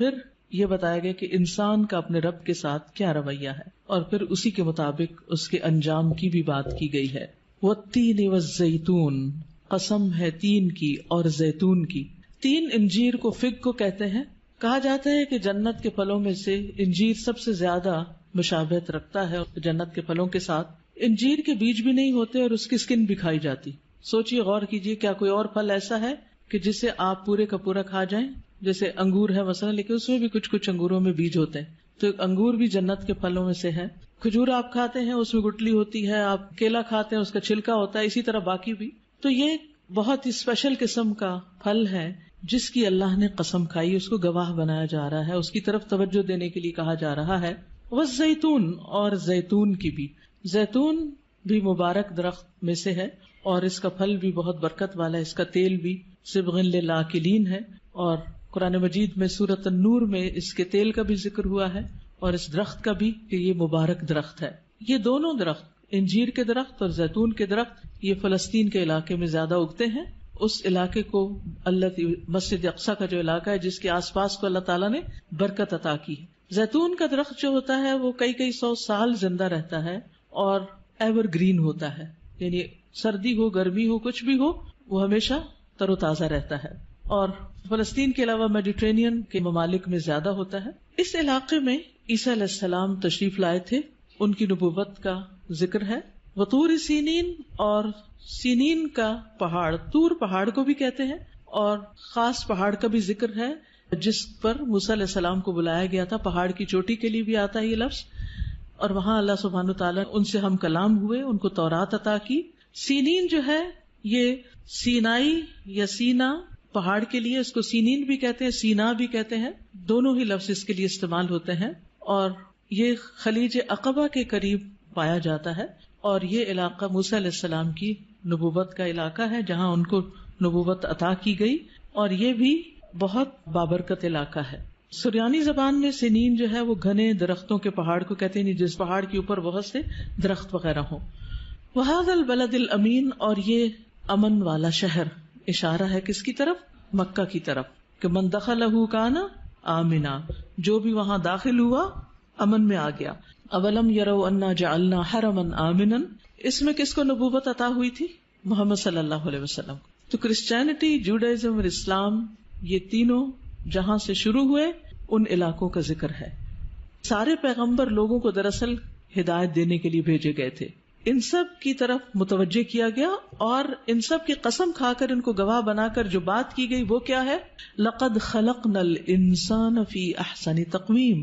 یہ بتایا گیا کہ انسان کا اپنے رب کے ساتھ کیا رویہ ہے، اور پھر اسی کے مطابق اس کے انجام کی بھی بات کی گئی ہے. والتین والزیتون، قسم ہے تین کی اور زیتون کی. تین انجیر کو فگ کو کہتے ہیں. کہا جاتا ہے کہ جنت کے پھلوں میں سے انجیر سب سے زیادہ مشابہت رکھتا ہے جنت کے پھلوں کے ساتھ. انجیر کے بیج بھی نہیں ہوتے اور اس کی اسکن بھی کھائی جاتی. سوچئے، غور کیجئے، کیا کوئی اور پھل ایسا ہے کہ جسے آپ پورے کا پورا کھا جائیں؟ جیسے انگور ہے مثلا، لیکن اس میں بھی کچھ کچھ انگوروں میں بیج ہوتے ہیں، تو انگور بھی جنت کے پھلوں میں سے ہے. کھجور آپ کھاتے ہیں، اس میں گٹلی ہوتی ہے. آپ کیلا کھاتے ہیں، اس کا چھلکا ہوتا ہے. اسی طرح باقی بھی. تو یہ بہت ہی اسپیشل قسم کا پھل ہے جس کی اللہ نے قسم کھائی، اس کو گواہ بنایا جا رہا ہے، اس کی طرف توجہ دینے کے لیے کہا جا رہا ہے. والزیتون، اور زیتون کی بھی. زیتون بھی مبارک درخت میں سے ہے اور اس کا پھل بھی بہت برکت والا ہے. اس کا تیل بھی صبغ للآکلین ہے، اور قرآن مجید میں سورۃ النور میں اس کے تیل کا بھی ذکر ہوا ہے اور اس درخت کا بھی کہ یہ مبارک درخت ہے. یہ دونوں درخت، انجیر کے درخت اور زیتون کے درخت، یہ فلسطین کے علاقے میں زیادہ اگتے ہیں. اس علاقے کو اللہ مسجد اقصی کا جو علاقہ ہے جس کے آس پاس کو اللہ تعالیٰ نے برکت عطا کی. زیتون کا درخت جو ہوتا ہے وہ کئی کئی سو سال زندہ رہتا ہے اور ایور گرین ہوتا ہے، یعنی سردی ہو گرمی ہو کچھ بھی ہو وہ ہمیشہ تر و تازہ رہتا ہے، اور فلسطین کے علاوہ میڈیٹرینین کے ممالک میں زیادہ ہوتا ہے. اس علاقے میں عیسیٰ علیہ السلام تشریف لائے تھے، ان کی نبوت کا ذکر ہے. وطور سینین، اور سینین کا پہاڑ، طور پہاڑ کو بھی کہتے ہیں، اور خاص پہاڑ کا بھی ذکر ہے جس پر موسیٰ علیہ السلام کو بلایا گیا تھا. پہاڑ کی چوٹی کے لیے بھی آتا ہے یہ لفظ، اور وہاں اللہ سبحانہ تعالیٰ ان سے ہم کلام ہوئے، ان کو تورات عطا کی. سینین جو ہے یہ سینائی یا سینا پہاڑ کے لیے، اس کو سینین بھی کہتے ہیں، سینا بھی کہتے ہیں، دونوں ہی لفظ اس کے لیے استعمال ہوتے ہیں. اور یہ خلیج عقبہ کے قریب پایا جاتا ہے، اور یہ علاقہ موسیٰ علیہ السلام کی نبوت کا علاقہ ہے جہاں ان کو نبوت عطا کی گئی، اور یہ بھی بہت بابرکت علاقہ ہے. سریانی زبان میں سنین جو ہے وہ گھنے درختوں کے پہاڑ کو کہتے ہیں، جس پہاڑ کے اوپر بہت سے درخت وغیرہ ہوں. وَهَذَا الْبَلَدِ الْأَمِينَ، اور یہ امن والا شہر، اشارہ ہے کس کی طرف؟ مکہ کی طرف، کہ من دخلہ کان آمنا، جو بھی وہاں داخل ہوا امن میں آ گیا. اولم یروا انا جعلنا حرما آمنا، اس میں کس کو نبوت عطا ہوئی تھی؟ محمد صلی اللہ علیہ وسلم. تو کرسچینٹی، جوڈائزم اور اسلام، یہ تینوں جہاں سے شروع ہوئے ان علاقوں کا ذکر ہے. سارے پیغمبر لوگوں کو دراصل ہدایت دینے کے لیے بھیجے گئے تھے، ان سب کی طرف متوجہ کیا گیا، اور ان سب کی قسم کھا کر ان کو گواہ بنا کر جو بات کی گئی وہ کیا ہے؟ لقد خلقنا الانسان فی احسن تقویم،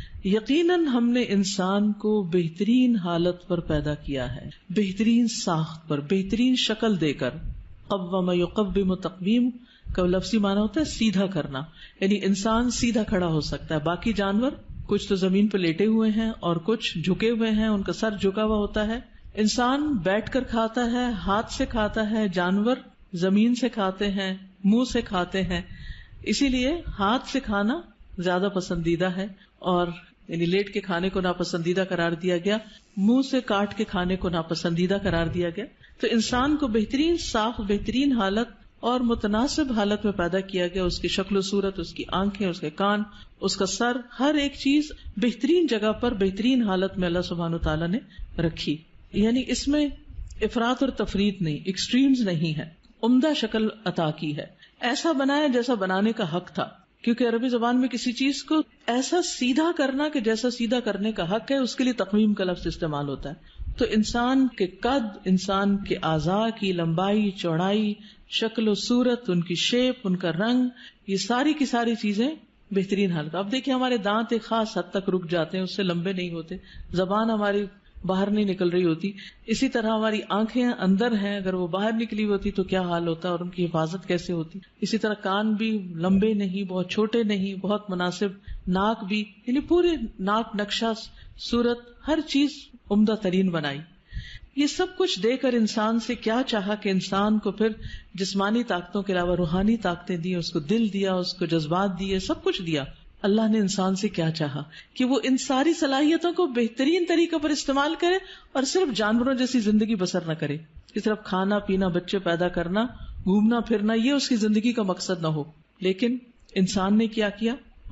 یقیناً ہم نے انسان کو بہترین حالت پر پیدا کیا ہے، بہترین ساخت پر، بہترین شکل دے کر. قوم یقوم تقویم کا لفظی معنی ہوتا ہے سیدھا کرنا، یعنی انسان سیدھا کھڑا ہو سکتا ہے. باقی جانور کچھ تو زمین پہ لیٹے ہوئے ہیں اور کچھ جھکے ہوئے ہیں، ان کا سر جھکا ہوا ہوتا ہے. انسان بیٹھ کر کھاتا ہے، ہاتھ سے کھاتا ہے، جانور زمین سے کھاتے ہیں، منہ سے کھاتے ہیں. اسی لیے ہاتھ سے کھانا زیادہ پسندیدہ ہے، اور یعنی لیٹ کے کھانے کو ناپسندیدہ قرار دیا گیا، منہ سے کاٹ کے کھانے کو ناپسندیدہ قرار دیا گیا. تو انسان کو بہترین صاف، بہترین حالت اور متناسب حالت میں پیدا کیا گیا. اس کی شکل و صورت، اس کی آنکھیں، اس کے کان، اس کا سر، ہر ایک چیز بہترین جگہ پر بہترین حالت میں اللہ سبحانہ تعالیٰ نے رکھی. یعنی اس میں افراط اور تفریط نہیں، ایکسٹریمز نہیں ہے، عمدہ شکل عطا کی ہے. ایسا بنایا جیسا بنانے کا حق تھا، کیونکہ عربی زبان میں کسی چیز کو ایسا سیدھا کرنا کہ جیسا سیدھا کرنے کا حق ہے، اس کے لیے تقویم کا لفظ استعمال ہوتا ہے. تو انسان کے قد، انسان کے اعضاء کی لمبائی، چوڑائی، شکل و صورت، ان کی شیپ، ان کا رنگ، یہ ساری کی ساری چیزیں بہترین حالت. اب دیکھیں ہمارے دانت ایک خاص حد تک رک جاتے ہیں، اس سے لمبے نہیں ہوتے، زبان ہماری باہر نہیں نکل رہی ہوتی. اسی طرح ہماری آنکھیں اندر ہیں، اگر وہ باہر نکلی ہوتی تو کیا حال ہوتا اور ان کی حفاظت کیسے ہوتی. اسی طرح کان بھی لمبے نہیں، بہت چھوٹے نہیں، بہت مناسب. ناک بھی، یعنی پورے ناک نقشہ، صورت، ہر چیز عمدہ ترین بنائی. یہ سب کچھ دے کر انسان سے کیا چاہا کہ انسان کو پھر جسمانی طاقتوں کے علاوہ روحانی طاقتیں دی، اس کو دل دیا، اس کو جذبات دیے، سب کچھ دیا. اللہ نے انسان سے کیا چاہا کہ وہ ان ساری صلاحیتوں کو بہترین طریقے پر استعمال کرے اور صرف جانوروں جیسی زندگی بسر نہ کرے کہ صرف کھانا پینا، بچے پیدا کرنا، گھومنا پھرنا، یہ اس کی زندگی کا مقصد نہ ہو. لیکن انسان نے کیا کیا؟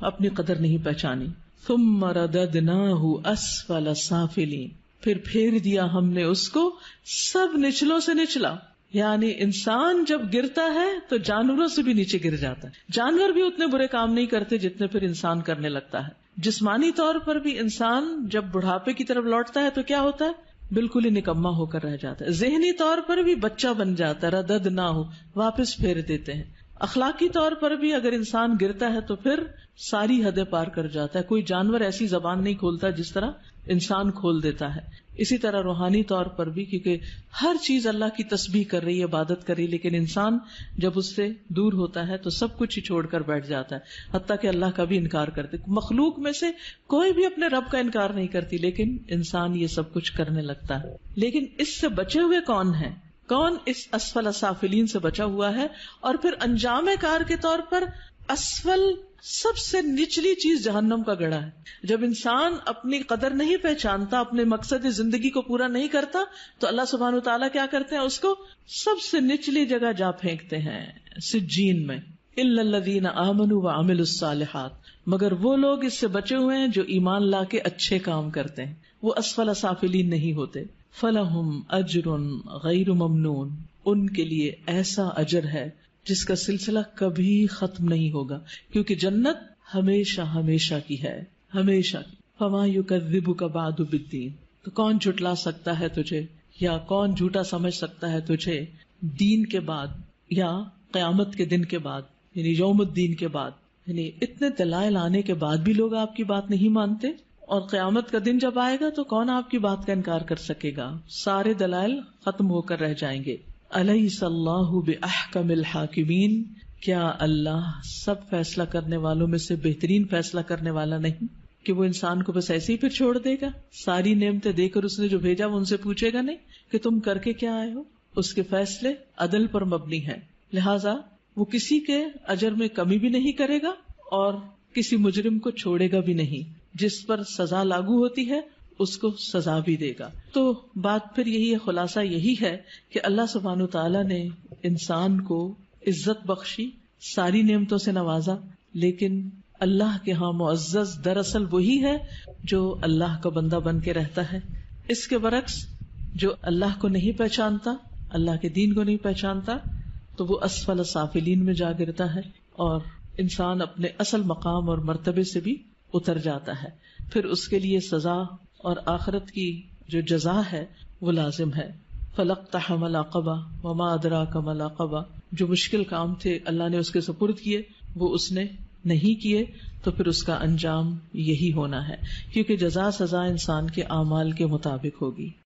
اپنی قدر نہیں پہچانی. ثم رددناہ اسفل سافلین، پھر پھیر دیا ہم نے اس کو سب نچلوں سے نچلا. یعنی انسان جب گرتا ہے تو جانوروں سے بھی نیچے گر جاتا ہے. جانور بھی اتنے برے کام نہیں کرتے جتنے پھر انسان کرنے لگتا ہے. جسمانی طور پر بھی انسان جب بڑھاپے کی طرف لوٹتا ہے تو کیا ہوتا ہے؟ بالکل ہی نکما ہو کر رہ جاتا ہے. ذہنی طور پر بھی بچہ بن جاتا ہے. ردد نہ ہو، واپس پھیر دیتے ہیں. اخلاقی طور پر بھی اگر انسان گرتا ہے تو پھر ساری حدیں پار کر جاتا ہے. کوئی جانور ایسی زبان نہیں کھولتا جس طرح انسان کھول دیتا ہے. اسی طرح روحانی طور پر بھی، کیونکہ ہر چیز اللہ کی تسبیح کر رہی ہے، عبادت کر رہی ہے، لیکن انسان جب اس سے دور ہوتا ہے تو سب کچھ ہی چھوڑ کر بیٹھ جاتا ہے، حتیٰ کہ اللہ کا بھی انکار کرتے. مخلوق میں سے کوئی بھی اپنے رب کا انکار نہیں کرتی، لیکن انسان یہ سب کچھ کرنے لگتا ہے. لیکن اس سے بچے ہوئے کون ہیں؟ کون اس اسفل سافلین سے بچا ہوا ہے؟ اور پھر انجام کار کے طور پر اسفل سب سے نچلی چیز جہنم کا گڑھا ہے. جب انسان اپنی قدر نہیں پہچانتا، اپنے مقصد زندگی کو پورا نہیں کرتا، تو اللہ سبحانہ وتعالیٰ کیا کرتے ہیں؟ اس کو سب سے نچلی جگہ جا پھینکتے ہیں، سجین میں. الا الذین آمنوا وعملوا الصالحات، مگر وہ لوگ اس سے بچے ہوئے ہیں جو ایمان لا کے اچھے کام کرتے ہیں، وہ اسفل سافلین نہیں ہوتے. فلہم اجر غیر ممنون، ان کے لیے ایسا اجر ہے جس کا سلسلہ کبھی ختم نہیں ہوگا، کیونکہ جنت ہمیشہ ہمیشہ کی ہے، ہمیشہ کی. فما یکذبک بعد بالدین، تو کون جھٹلا سکتا ہے تجھے، یا کون جھوٹا سمجھ سکتا ہے تجھے دین کے بعد، یا قیامت کے دن کے بعد، یعنی یوم الدین کے بعد. یعنی اتنے دلائل آنے کے بعد بھی لوگ آپ کی بات نہیں مانتے، اور قیامت کا دن جب آئے گا تو کون آپ کی بات کا انکار کر سکے گا؟ سارے دلائل ختم ہو کر رہ جائیں گے. الیس اللہ باحکم الحاکمین، کیا اللہ سب فیصلہ کرنے والوں میں سے بہترین فیصلہ کرنے والا نہیں کہ وہ انسان کو بس ایسے ہی پھر چھوڑ دے گا؟ ساری نعمتیں دے کر اس نے جو بھیجا وہ ان سے پوچھے گا نہیں کہ تم کر کے کیا آئے ہو. اس کے فیصلے عدل پر مبنی ہیں، لہذا وہ کسی کے اجر میں کمی بھی نہیں کرے گا اور کسی مجرم کو چھوڑے گا بھی نہیں. جس پر سزا لاگو ہوتی ہے اس کو سزا بھی دے گا. تو بات پھر یہی ہے، خلاصہ یہی ہے کہ اللہ سبحانہ تعالیٰ نے انسان کو عزت بخشی، ساری نعمتوں سے نوازا، لیکن اللہ کے ہاں معزز دراصل وہی ہے جو اللہ کا بندہ بن کے رہتا ہے. اس کے برعکس جو اللہ کو نہیں پہچانتا، اللہ کے دین کو نہیں پہچانتا، تو وہ اسفل سافلین میں جا گرتا ہے اور انسان اپنے اصل مقام اور مرتبے سے بھی اتر جاتا ہے. پھر اس کے لیے سزا اور آخرت کی جو جزا ہے وہ لازم ہے. فَلَقْتَحَمَ الْعَقَبَةَ وَمَا أَدْرَاكَ مَا الْعَقَبَةُ، جو مشکل کام تھے اللہ نے اس کے سپرد کیے، وہ اس نے نہیں کیے، تو پھر اس کا انجام یہی ہونا ہے، کیونکہ جزا سزا انسان کے اعمال کے مطابق ہوگی.